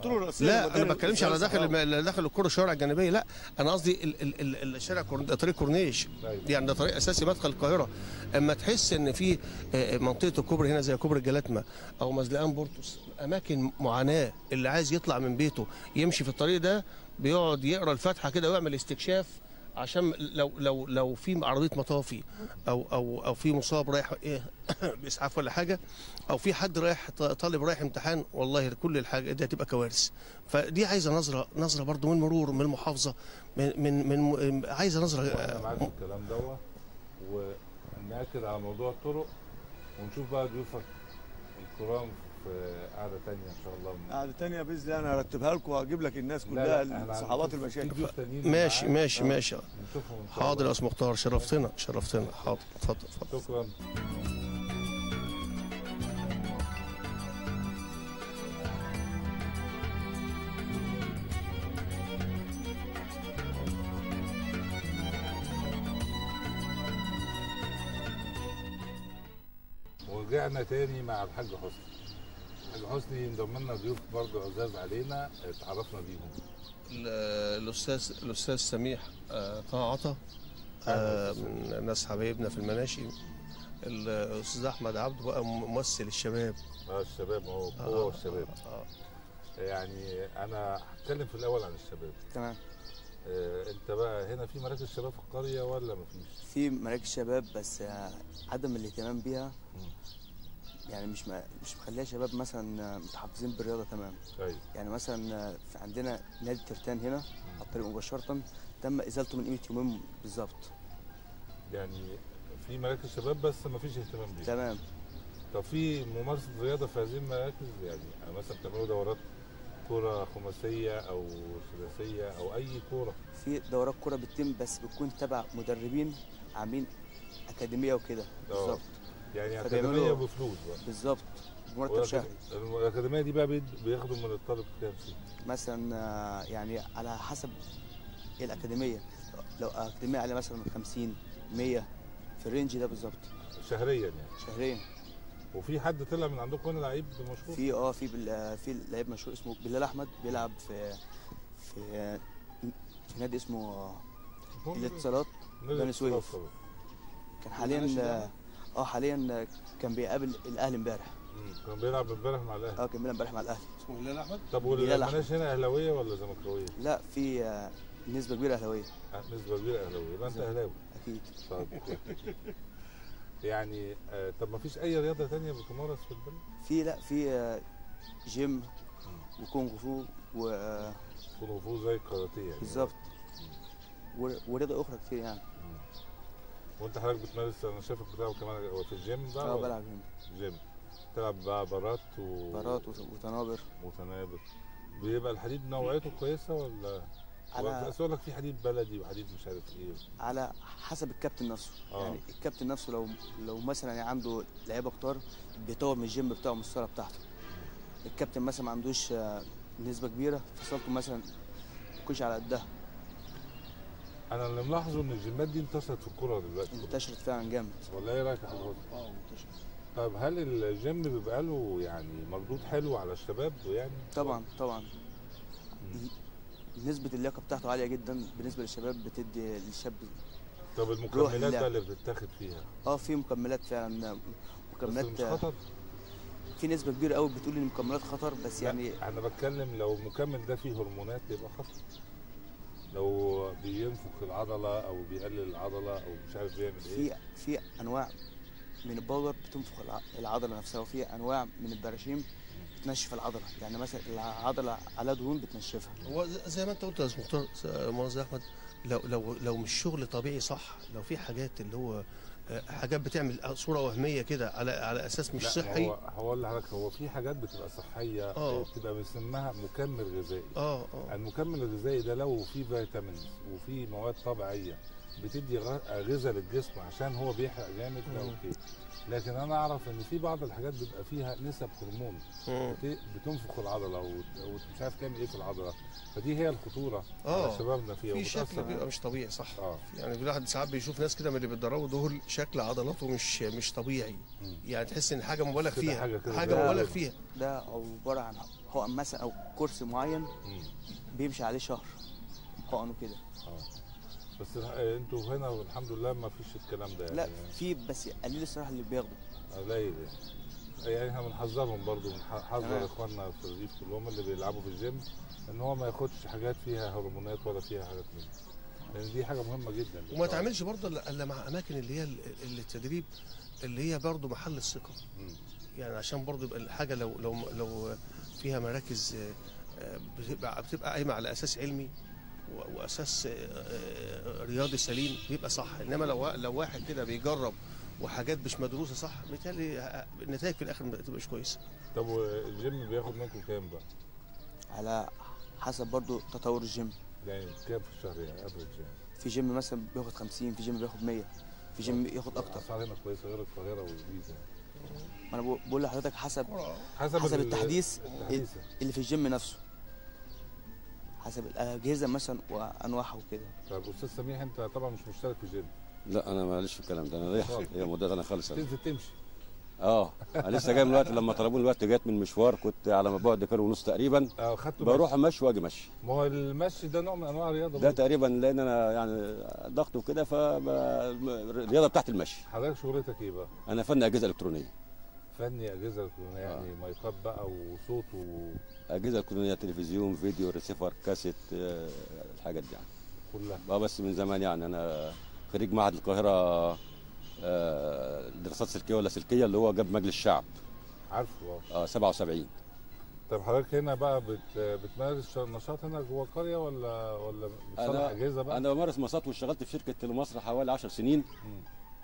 لا انا ما بتكلمش على داخل داخل الكوره الشوارع الجانبيه، لا انا قصدي الشارع طريق كورنيش، يعني ده طريق اساسي مدخل القاهره. اما تحس ان في منطقه الكوبري هنا زي كوبري الجلاتمه او مزلقان بورتوس، اماكن معاناه، اللي عايز يطلع من بيته يمشي في الطريق ده بيقعد يقرا الفاتحه كده ويعمل استكشاف، عشان لو لو لو في عربيه مطافي او او او في مصاب رايح ايه باسعاف ولا حاجه، او في حد رايح طالب رايح امتحان، والله كل الحاجه دي هتبقى كوارث. فدي عايزه نظره نظره برضو من المرور، من المحافظه، من من, من عايزه نظره. انا معاك في الكلام دوت، ونأكد على موضوع الطرق، ونشوف بقى ضيوفك الكرام في قعده ثانيه ان شاء الله. قعده ثانيه باذن الله انا هرتبها لكم وهجيب لك الناس كلها صحابات المشاكل. ماشي ماشي ماشي حاضر يا استاذ مختار، شرفتنا شرفتنا. حاضر اتفضل اتفضل. شكرا. ورجعنا تاني مع الحاج حسني. الحاج حسني انضم لنا ضيوف برضه عزاز علينا، اتعرفنا بيهم. الاستاذ الاستاذ سميح طه عطا من ناس حبايبنا في المناشي. الاستاذ احمد عبده بقى ممثل الشباب. اه الشباب هو هو والشباب. اه يعني انا هتكلم في الاول عن الشباب. تمام. آه انت بقى هنا في مراكز شباب في القريه ولا مفيش؟ في مراكز شباب بس عدم الاهتمام بيها، يعني مش مش مخليها شباب مثلا متحفزين بالرياضه تمام. ايوه. يعني مثلا في عندنا نادي ترتان هنا على الطريق مباشره تم ازالته من قيمه يومين بالظبط. يعني في مراكز شباب بس ما فيش اهتمام بيها. تمام. طب في ممارسه رياضه في هذه المراكز؟ يعني مثلا بتعملوا دورات كوره خماسيه او ثلاثيه او اي كوره؟ في دورات كوره بتتم بس بتكون تبع مدربين عاملين اكاديميه وكده بالظبط. يعني اكاديميه بفلوس بقى. بالظبط بمرتب شهري. الاكاديميه دي بقى بياخدوا من الطالب كام فيه؟ مثلا يعني على حسب الاكاديميه، لو اكاديميه على مثلا خمسين مية في الرينج ده بالظبط. شهريا يعني؟ شهريا. وفي حد طلع من عندكم هنا لعيب مشهور؟ في اه في في لعيب مشهور اسمه بلال احمد، بيلعب في في, في نادي اسمه الاتصالات بني سويف. كان حاليا اه حاليا كان بيقابل الاهلي امبارح. كان بيلعب امبارح مع الاهلي. اه كان بيلعب امبارح مع الاهلي. اسمه بلال احمد. طب والمناش هنا اهلاويه ولا زملكاويه؟ لا في آه نسبه كبيره اهلاويه. نسبه كبيره اهلاويه، يبقى انت اهلاوي. اكيد. طب يعني آه طب ما فيش اي رياضه ثانيه بتمارس في البلد؟ في لا في آه جيم وكونغ فو و آه كونغ فو زي الكاراتيه يعني. بالظبط. ورياضه اخرى كتير يعني. وانت حضرتك بتمارس، انا شايفك بتلعب كمان في الجيم بقى؟ اه بلعب جيم. جيم تلعب بقى برات و برات وتنابر. وتنابر. بيبقى الحديد نوعيته كويسه ولا؟ على بس اقول لك في حديد بلدي وحديد مش عارف ايه. على حسب الكابتن نفسه. آه. يعني الكابتن نفسه لو لو مثلا يعني عنده لعيبه كتار بيطور من الجيم بتاعه من الصاله بتاعته. الكابتن مثلا ما عندوش نسبه كبيره فصلته مثلا ما تكونش على قدها. انا اللي ملاحظه ان الجيمات دي انتشرت في الكوره دلوقتي. انتشرت فعلا جامد. ولا ايه رايك يا حضرتك؟ اه منتشر. طيب هل الجيم بيبقى له يعني مردود حلو على الشباب يعني؟ طبعا طبعا. نسبة اللياقة بتاعته عالية جدا بالنسبة للشباب، بتدي للشاب. طب المكملات بقى اللي بتتاخد فيها؟ اه في مكملات فعلا، مكملات. بس مش خطر؟ في نسبة كبيرة قوي بتقول ان المكملات خطر، بس يعني انا بتكلم لو المكمل ده فيه هرمونات يبقى خطر. لو بينفخ العضلة او بيقلل العضلة او مش عارف بيعمل ايه. في في انواع من الباودر بتنفخ العضلة نفسها، وفي انواع من البراشيم بتنشف العضله، يعني مثلا العضله على دهون بتنشفها. هو زي ما انت قلت يا دكتور مؤاخذة يا احمد، لو لو لو مش شغل طبيعي صح، لو في حاجات اللي هو حاجات بتعمل صوره وهميه كده على على اساس مش صحي. هو هقول لحضرتك، هو في حاجات بتبقى صحيه أوه. بتبقى بنسميها مكمل غذائي. اه اه المكمل الغذائي ده لو في فيتامينز وفي مواد طبيعيه بتدي غذاء للجسم عشان هو بيحرق جامد ده اوكي. لكن انا اعرف ان في بعض الحاجات بيبقى فيها نسب هرمون بتنفخ العضله ومش عارف تعمل ايه في العضله، فدي هي الخطوره آه. على شبابنا فيها. في شكل بيبقى مش طبيعي صح. آه. يعني الواحد ساعات بيشوف ناس كده من اللي بيتدربوا دول شكل عضلاته مش مش طبيعي. مم. يعني تحس ان حاجه مبالغ فيها، حاجه, حاجة مبالغ فيها. ده عباره عن حقن مثلا او كورس معين مم. بيمشي عليه شهر حقنه كده. اه بس انتوا هنا والحمد لله ما فيش الكلام ده يعني. لا في، بس قليل الصراحه اللي بياخده. قليل يعني. يعني احنا بنحذرهم برضه، بنحذر اخواننا في الريف كلهم اللي بيلعبوا في الجيم ان هو ما ياخدش حاجات فيها هرمونات ولا فيها حاجات منها، لان دي حاجه مهمه جدا. وما تعملش برضه الا مع اماكن اللي هي اللي التدريب اللي هي برضه محل الثقه. يعني عشان برضه يبقى الحاجه لو لو لو فيها مراكز بتبقى بتبقى قايمه على اساس علمي واساس رياضي سليم بيبقى صح. انما لو لو واحد كده بيجرب وحاجات مش مدروسه صح، بالتالي النتائج في الاخر ما تبقاش كويسه. طب والجيم بياخد منكم كام بقى؟ على حسب برضو تطور الجيم. يعني كام في الشهر يعني افريج يعني؟ في جيم مثلا بياخد خمسين، في جيم بياخد مية، في جيم ياخد اكتر. الاسعار هنا كويسه غير القاهره والجيزه. ما انا بقول لحضرتك حسب حسب, حسب التحديث اللي في الجيم نفسه، حسب الاجهزه مثلا وانواعها وكده. طب استاذ سميح انت طبعا مش مشترك في الجيم؟ لا انا ماليش في الكلام ده، انا رايح هي مدة انا خالص. تنزل تمشي؟ اه انا لسه جاي من الوقت لما طلبوني الوقت، جيت من مشوار كنت على بعد كيلو ونص تقريبا. اه خدته بروح امشي واجي مشي. ما هو المشي ده نوع من انواع الرياضه ده تقريبا، لان انا يعني ضغط وكده، فالرياضه بتاعت المشي. حضرتك شغلتك ايه بقى؟ انا فني اجهزه الكترونيه. فني اجهزه الكترونيه يعني آه. مايكات بقى وصوت و اجهزه الكترونيه، تلفزيون، فيديو، ريسيفر، كاسيت، آه الحاجات دي يعني كلها. اه بس من زمان يعني. انا خريج معهد القاهره آه دراسات سلكيه ولا سلكيه اللي هو جاب مجلس الشعب. عارفه اه سبعة وسبعين. طب حضرتك هنا بقى بت... بتمارس نشاط هنا جوه القريه ولا ولا بتصلح اجهزه بقى؟ انا بمارس نشاط واشتغلت في شركه تلمصر حوالي عشر سنين. م.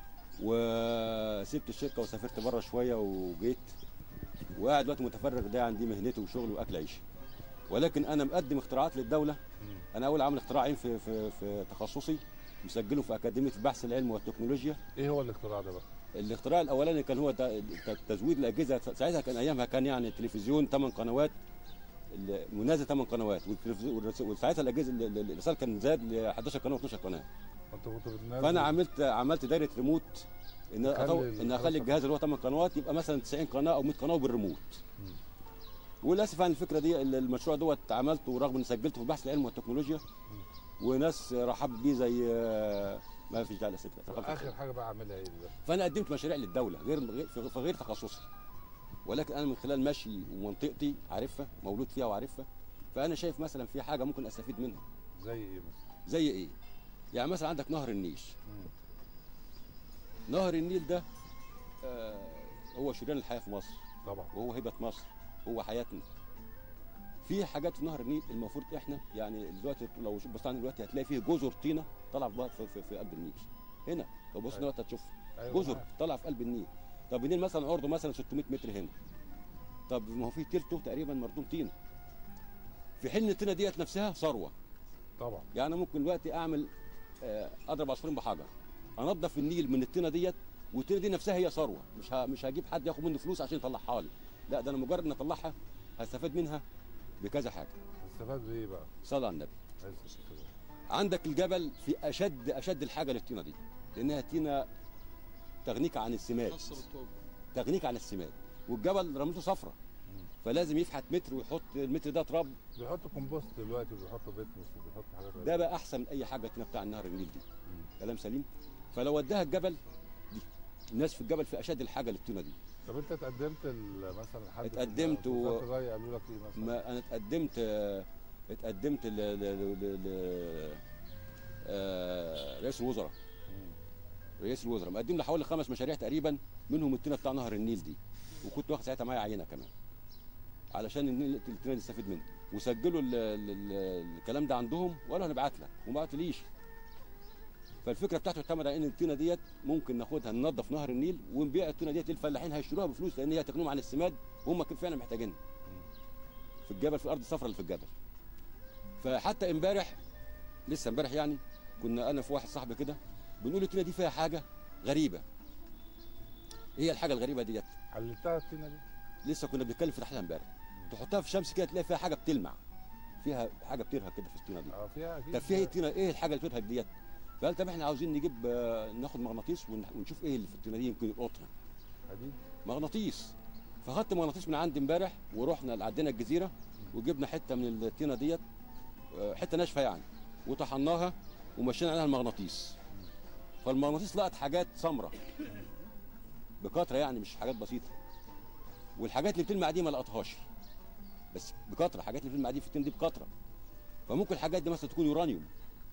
وسبت الشركه وسافرت بره شويه وجيت، وقاعد دلوقتي متفرغ، ده عندي مهنتي وشغلي واكل عيشي. ولكن انا مقدم اختراعات للدوله. م. انا اول عامل اختراعين في في في تخصصي، مسجله في اكاديميه البحث العلمي والتكنولوجيا. ايه هو الاختراع ده بقى؟ الاختراع الاولاني كان هو تزويد الاجهزه. ساعتها كان ايامها كان يعني التلفزيون ثمان قنوات، منازل ثمان قنوات، وساعتها الاجهزه الارسال كان زاد ل احد عشر قناه و12 قناه. فانا عملت عملت دايره ريموت ان ان اخلي الجهاز اللي هو ثمان قنوات يبقى مثلا تسعين قناه او مية قناه وبالريموت. وللاسف يعني الفكره دي المشروع دوت عملته، ورغم اني سجلته في البحث العلمي والتكنولوجيا وناس رحبت بيه زي ما فيش داعي لسكت. اخر حاجه بقى اعملها ايه دلوقتي؟ فانا قدمت مشاريع للدوله غير في غير تخصصي، ولكن انا من خلال مشي ومنطقتي عارفها، مولود فيها وعارفها، فانا شايف مثلا في حاجه ممكن استفيد منها. زي ايه مثلا؟ زي ايه؟ يعني مثلا عندك نهر النيل. مم. نهر النيل ده آه هو شريان الحياه في مصر طبعا، وهو هبه مصر، هو حياتنا. في حاجات في نهر النيل المفروض احنا يعني دلوقتي لو بصيت دلوقتي هتلاقي فيه جزر طينه طالعه في, في, في قلب النيل. هنا لو بصيت دلوقتي هتشوف أيوة جزر طالعه في قلب النيل. طب النيل مثلا عرضه مثلا ستمية متر هنا، طب ما هو في تلته تقريبا مردوم طينه، في حين الطينه ديت نفسها ثروه طبعا. يعني ممكن دلوقتي اعمل اضرب عصفورين بحجر، انضف النيل من الطينه ديت، والطينه دي نفسها هي ثروه، مش مش هجيب حد ياخد منه فلوس عشان يطلعها لي، لا ده انا مجرد ان اطلعها هستفاد منها بكذا حاجه. هستفاد بايه بقى؟ صلاه على النبي. عندك الجبل في اشد اشد الحاجه للطينه دي، لانها طينه تغنيك عن السماد، تغنيك عن السماد، والجبل رملته صفرة، فلازم يفحت متر ويحط المتر ده تراب. بيحطوا كومبوست دلوقتي وبيحطوا بيتموس وبيحطوا حاجات ده بقى احسن من اي حاجه الطينه بتاع النهر النيل دي. كلام سليم. فلو وداها الجبل دي، الناس في الجبل في اشد الحاجه للطينه دي. طب انت اتقدمت مثلا حد اتقدمت و... قالوا لك ايه مثلا؟ ما انا اتقدمت اتقدمت ل ل ل آه... رئيس الوزراء. رئيس الوزراء مقدم له حوالي خمس مشاريع تقريبا، منهم الطينه بتاع نهر النيل دي، وكنت واخد ساعتها معايا عينه كمان علشان الطينه دي نستفيد منها، وسجلوا ال ال الكلام ده عندهم وقالوا هنبعت لك وما بعتليش. فالفكره بتاعته اعتمد على ان الطينه ديت ممكن ناخدها ننظف نهر النيل ونبيع الطينه ديت للفلاحين، هيشتروها بفلوس لان هي تغنيهم عن السماد وهم فعلا محتاجينها في الجبل، في الارض الصفراء اللي في الجبل. فحتى امبارح لسه امبارح يعني كنا انا في واحد صاحبي كده بنقول الطينه دي فيها حاجه غريبه. ايه الحاجه الغريبه ديت؟ حللتها الطينه دي؟ لسه كنا بنتكلم في تحليلها امبارح. تحطها في الشمس كده تلاقي فيها حاجه بتلمع، فيها حاجه بترهق كده في الطينه دي. اه فيها اكيد. طب فيها ايه الطينه؟ ايه الحاجه اللي بترهق ديت؟ فقال طب احنا عاوزين نجيب آه ناخد مغناطيس ونشوف ايه اللي في الطينه دي يمكن يلقطها. حديد؟ مغناطيس. فخدت مغناطيس من عندي امبارح ورحنا عدينا الجزيره وجبنا حته من الطينه ديت، آه حته ناشفه يعني، وطحناها ومشينا عليها المغناطيس. فالمغناطيس لقط حاجات سمراء بكتره يعني، مش حاجات بسيطه. والحاجات اللي بتلمع دي ما لقطهاش، بس بكتره. الحاجات اللي بتلمع دي في الطين دي بكتره. فممكن الحاجات دي مثلا تكون يورانيوم.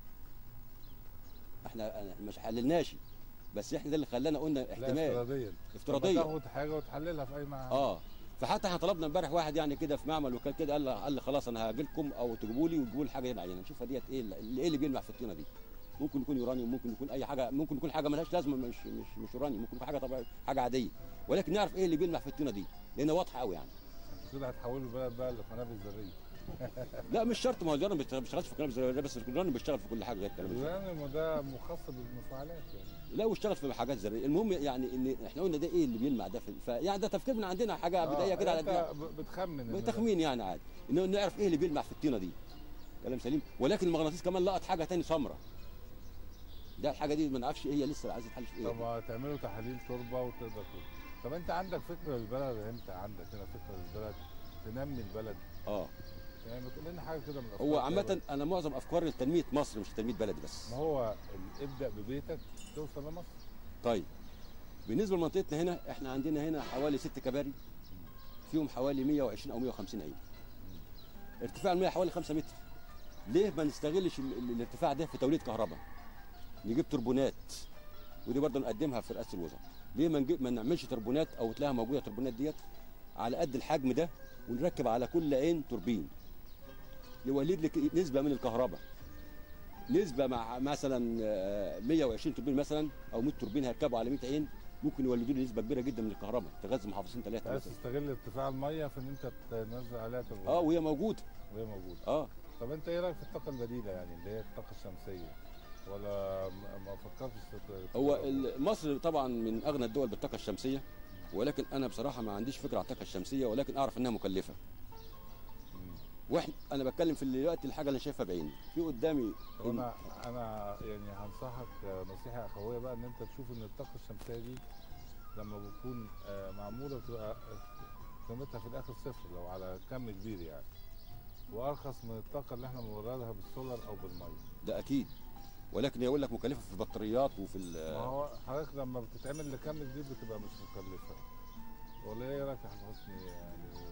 احنا مش حللناش، بس احنا ده اللي خلانا قلنا احتمال. لا افتراضيا. افتراضيا. تاخد حاجه وتحللها في اي معمل. اه فحتى احنا طلبنا امبارح واحد يعني كده في معمل وكان كده، قال قال لي خلاص انا هاجي لكم او تجيبوا لي وتجيبوا لي حاجه هنا عينه نشوفها ديت ايه اللي, ايه اللي بيلمع في الطينه دي. ممكن يكون يورانيوم، ممكن يكون اي حاجه، ممكن يكون حاجه ملهاش لازمه، مش مش مش يورانيوم، ممكن يكون حاجه طبيعيه، حاجه عاديه، ولكن نعرف ايه اللي بيلمع في الطينه دي لانها واضحه قوي يعني. كده هتحولوا البلد بقى لقنابل ذريه. لا مش شرط، ما هو اليورانيوم ما بيشتغلش في قنابل ذريه بس، اليورانيوم بيشتغل في كل حاجه غير القنابل الذريه. اليورانيوم ده مخصص بالمفاعلات يعني. لا واشتغل في حاجات ذريه. المهم يعني ان احنا قلنا ده ايه اللي بيلمع ده في، فيعني ده تفكير من عندنا، حاجه آه بدايه كده على بتخمن بتخمين يعني عادي، انه نعرف ايه اللي بيلمع في الطينه دي. كلام سليم. ولكن المغناطيس كمان لقط حاجه ثاني سمراء. ده الحاجه دي ما نعرفش ايه هي لسه، عايز تحلل ايه. طب تعملوا تحاليل تربه وتقدر تقول. طب انت عندك فكره للبلد؟ انت عندك هنا فكره للبلد تنمي البلد؟ اه يعني ما تقول لنا حاجه كده من الافكار. هو عامه انا معظم افكاري لتنميه مصر مش تنميه بلدي بس. ما هو ابدا ببيتك توصل لمصر. طيب بالنسبه لمنطقتنا هنا، احنا عندنا هنا حوالي ست كباري فيهم حوالي مية وعشرين او مية وخمسين عين. ارتفاع المياه حوالي خمسة متر. ليه ما نستغلش الارتفاع ده في توليد كهرباء؟ نجيب تربونات، ودي برضه نقدمها في رئاسه الوزراء. ليه ما نجيب ما نعملش تربونات او تلاقيها موجوده تربونات ديت على قد الحجم ده، ونركب على كل عين توربين يولد لك نسبه من الكهرباء. نسبه مع مثلا مية وعشرين توربين مثلا او مية توربين هيركبوا على مية عين، ممكن يولدوا لي نسبه كبيره جدا من الكهرباء تغذي محافظتين ثلاثه. عايز تستغل ارتفاع الميه في ان انت تنزل عليها توربين. اه وهي موجوده. وهي موجوده. اه طب انت ايه رايك في الطاقه البديله يعني اللي هي الطاقه الشمسيه؟ ولا ما فكرتش؟ هو مصر طبعا من اغنى الدول بالطاقه الشمسيه، ولكن انا بصراحه ما عنديش فكره عن الطاقه الشمسيه، ولكن اعرف انها مكلفه. واحنا انا بتكلم في الوقت الحاجه اللي شايفها بعيني في قدامي. انا انا يعني هنصحك نصيحه اخويه بقى ان انت تشوف ان الطاقه الشمسيه دي لما بتكون معموله بتبقى قيمتها في الاخر صفر لو على كم كبير يعني، وارخص من الطاقه اللي احنا بنوردها بالسولار او بالميه. ده اكيد، ولكن يقول لك مكلفه في البطاريات وفي ما هو حضرتك لما بتتعمل لكم كبير بتبقى مش مكلفه. ولا ايه رايك يا حسني؟ يعني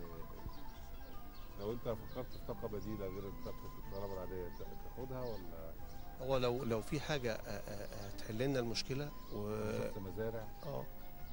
لو انت فكرت في طاقه بديله غير طاقه الكهرباء العاديه تاخدها ولا؟ هو لو لو في حاجه هتحل لنا المشكله و في مزارع اه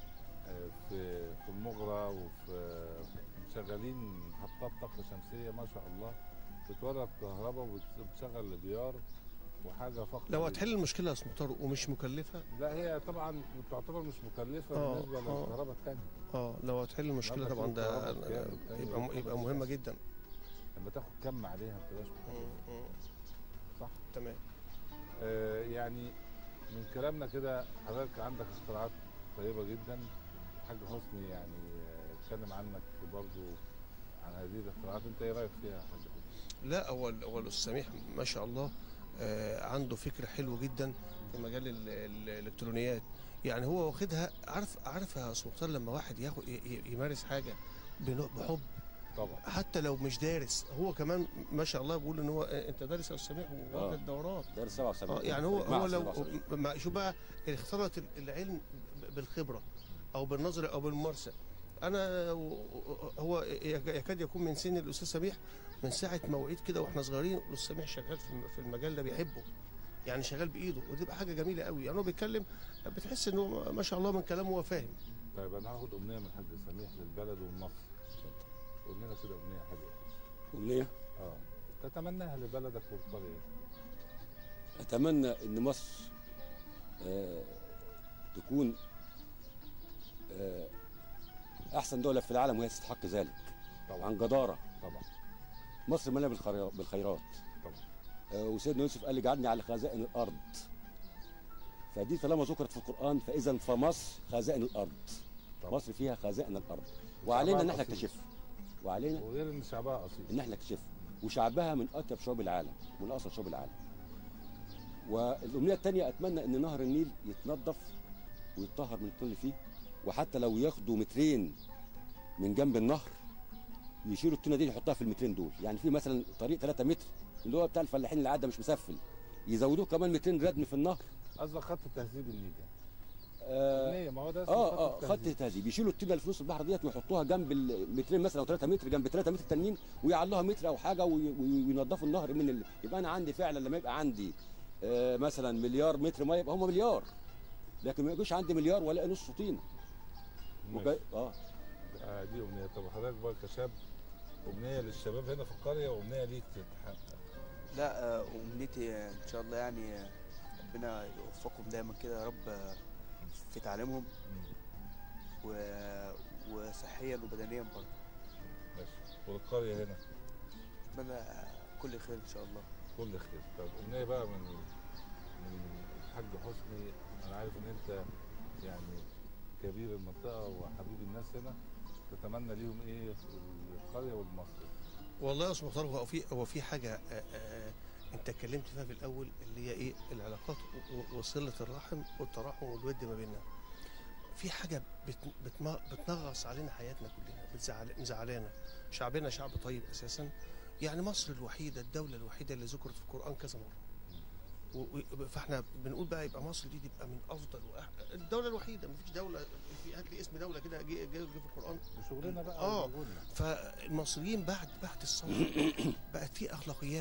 في في المغرى وفي شغالين محطات طاقه شمسيه ما شاء الله بتولد كهرباء وبتشغل الديار وحاجه فقط. لو هتحل المشكله يا استاذ مختار ومش مكلفه، لا هي طبعا تعتبر مش مكلفه آه بالنسبه آه للكهرباء الثانيه. اه لو هتحل المشكله طبعا ده يبقى يبقى مهمه جدا. لما تاخد كم عليها ما بتبقاش مكلفه. صح؟ تمام. آه يعني من كلامنا كده حضرتك عندك اختراعات طيبه جدا. الحاج حسني يعني اتكلم عنك برضو عن هذه الاختراعات، انت ايه رايك فيها يا حاج حسني؟ لا هو هو الاستاذ سميح ما شاء الله آه عنده فكر حلو جدا في مجال ال- ال- الالكترونيات. يعني هو واخدها، عارف عارف يا استاذ مختار، لما واحد ياخد ي- ي- يمارس حاجه بنوع- بحب، طبعا حتى لو مش دارس. هو كمان ما شاء الله بيقول ان هو آه، انت دارس يا استاذ سميح واخد دورات. دارس سبعة وسبعين. اه يعني هو مع هو لو سبعة وسبعين. ما- شو بقى اختلط العلم بالخبره او بالنظره او بالممارسه. انا هو يكاد يكون من سن الاستاذ سميح، من ساعه ما وعيت كده واحنا صغيرين الاستاذ سميح شغال في في المجال ده بيحبه، يعني شغال بايده، ودي بقى حاجه جميله قوي. يعني هو بيتكلم بتحس انه ما شاء الله من كلامه هو فاهم. طيب انا هاخد امنيه من الحاج سميح للبلد والمصر. قول لنا كده امنيه حلوه. امنيه؟ اه تتمناها لبلدك والقريه. اتمنى ان مصر آه تكون آه احسن دوله في العالم، وهي تستحق ذلك طبعا عن جداره. طبعا مصر مليئه بالخيرات بالخيرات طبعا. آه وسيدنا يوسف قال اجعلني على خزائن الارض، فدي طالما ذكرت في القران فاذا فمصر خزائن الارض. طبعا. مصر فيها خزائن الارض، وعلينا ان احنا نكتشفها، وعلينا وغير ان شعبها اصيل ان احنا نكتشفها، وشعبها من اطيب شعوب العالم، من اصل شعوب العالم. والامنيه الثانيه اتمنى ان نهر النيل يتنظف ويتطهر من الطين اللي فيه، وحتى لو ياخدوا مترين من جنب النهر يشيلوا الطينه دي يحطها في المترين دول. يعني في مثلا طريق ثلاثة متر اللي هو بتاع الفلاحين اللي عدى مش مسفل، يزودوه كمان مترين ردم في النهر. قصدك خط تهذيب النيل يعني. اه ما هو ده اه اه خط التهذيب. يشيلوا الطينه اللي في نص البحر ديت ويحطوها جنب المترين مثلا او ثلاثة متر جنب ثلاثة متر التانيين، ويعلوها متر او حاجه وينظفوا النهر من ال... يبقى انا عندي فعلا لما يبقى عندي آه مثلا مليار متر ميه يبقى هم مليار، لكن ما يجوش عندي مليار ولا نص طينه. وجاي... اه دي امنيه. طب حضرتك بقى كشاب، امنيه للشباب هنا في القريه وامنيه ليك تتحقق؟ لا امنيتي ان شاء الله يعني ربنا يوفقهم دايما كده يا رب في تعليمهم و... وصحيا وبدنيا برضه. ماشي. والقريه هنا اتمنى كل خير ان شاء الله. كل خير. طب امنيه بقى من من الحاج حسني، انا عارف ان انت يعني كبير المنطقه وحبيب الناس هنا، تتمنى ليهم ايه في القريه والمصر؟ والله يا استاذ مختار، هو في هو في حاجه آآ آآ انت اتكلمت فيها في الاول، اللي هي ايه؟ العلاقات وصله الرحم والتراحم والود ما بيننا. في حاجه بت بتنغص علينا حياتنا كلنا، بتزعل مزعلانا. شعبنا شعب طيب اساسا، يعني مصر الوحيده، الدوله الوحيده اللي ذكرت في القران كذا مره. فاحنا بنقول بقى يبقى مصر دي تبقى من افضل وأح... الدوله الوحيده، مفيش دوله في، هات لي اسم دوله كده جه جه في القران. شغلنا بقى. اه فالمصريين بعد بعد الثوره بقت في اخلاقيات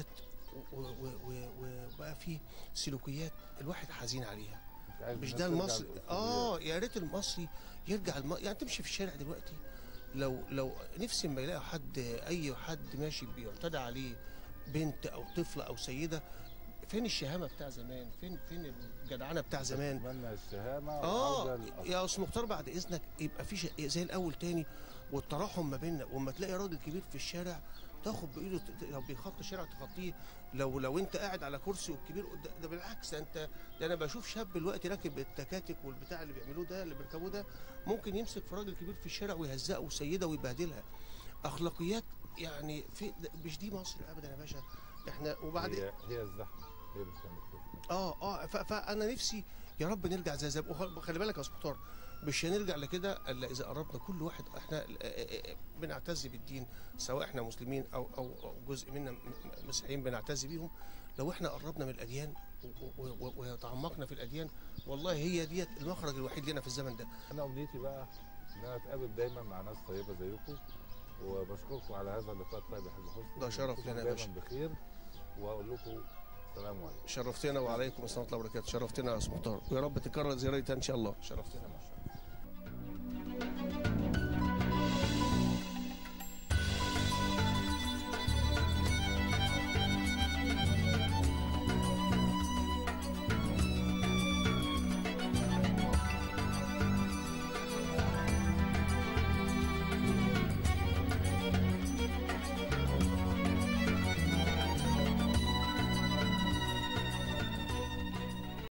وبقى في سلوكيات الواحد حزين عليها. مش ده المصري. اه يا ريت المصري يرجع الم... يعني تمشي في الشارع دلوقتي، لو لو نفسي ما يلاقي حد، اي حد ماشي بيعتدى عليه، بنت او طفله او سيده، فين الشهامه بتاع زمان؟ فين فين الجدعنه بتاع زمان؟ اتمنى الشهامه. اه يا استاذ مختار بعد اذنك يبقى في زي الاول تاني، والتراحم ما بيننا. وما تلاقي راجل كبير في الشارع تاخد بايده، لو بيخط الشارع تخطيه، لو لو انت قاعد على كرسي والكبير ده, ده بالعكس. انت ده انا بشوف شاب دلوقتي راكب التكاتك والبتاع اللي بيعملوه ده، اللي بيركبوه ده، ممكن يمسك في راجل كبير في الشارع ويهزقه وسيده ويبهدلها. اخلاقيات يعني في مش دي مصر ابدا يا باشا. احنا وبعد هي هي الزحمه هي اللي بتعمل كده. اه اه فانا نفسي يا رب نرجع زي زي وخلي بالك يا استاذ مختار، مش هنرجع لكده الا اذا قربنا كل واحد. احنا بنعتز بالدين، سواء احنا مسلمين او او جزء منا مسيحيين بنعتز بيهم. لو احنا قربنا من الاديان وتعمقنا في الاديان، والله هي ديت المخرج الوحيد لنا في الزمن ده. انا امنيتي بقى ان انا اتقابل دايما مع ناس طيبه زيكم، وبشكركم على هذا اللقاء الطيب يا حاج حسني. ده شرف لنا يا باشا. دايما بخير، واقول لكم السلام عليكم. شرفتنا وعليكم السلام ورحمه الله وبركاته. شرفتنا يا استاذ مختار، ويا رب تكرر زيارتها ان شاء الله. شرفتنا.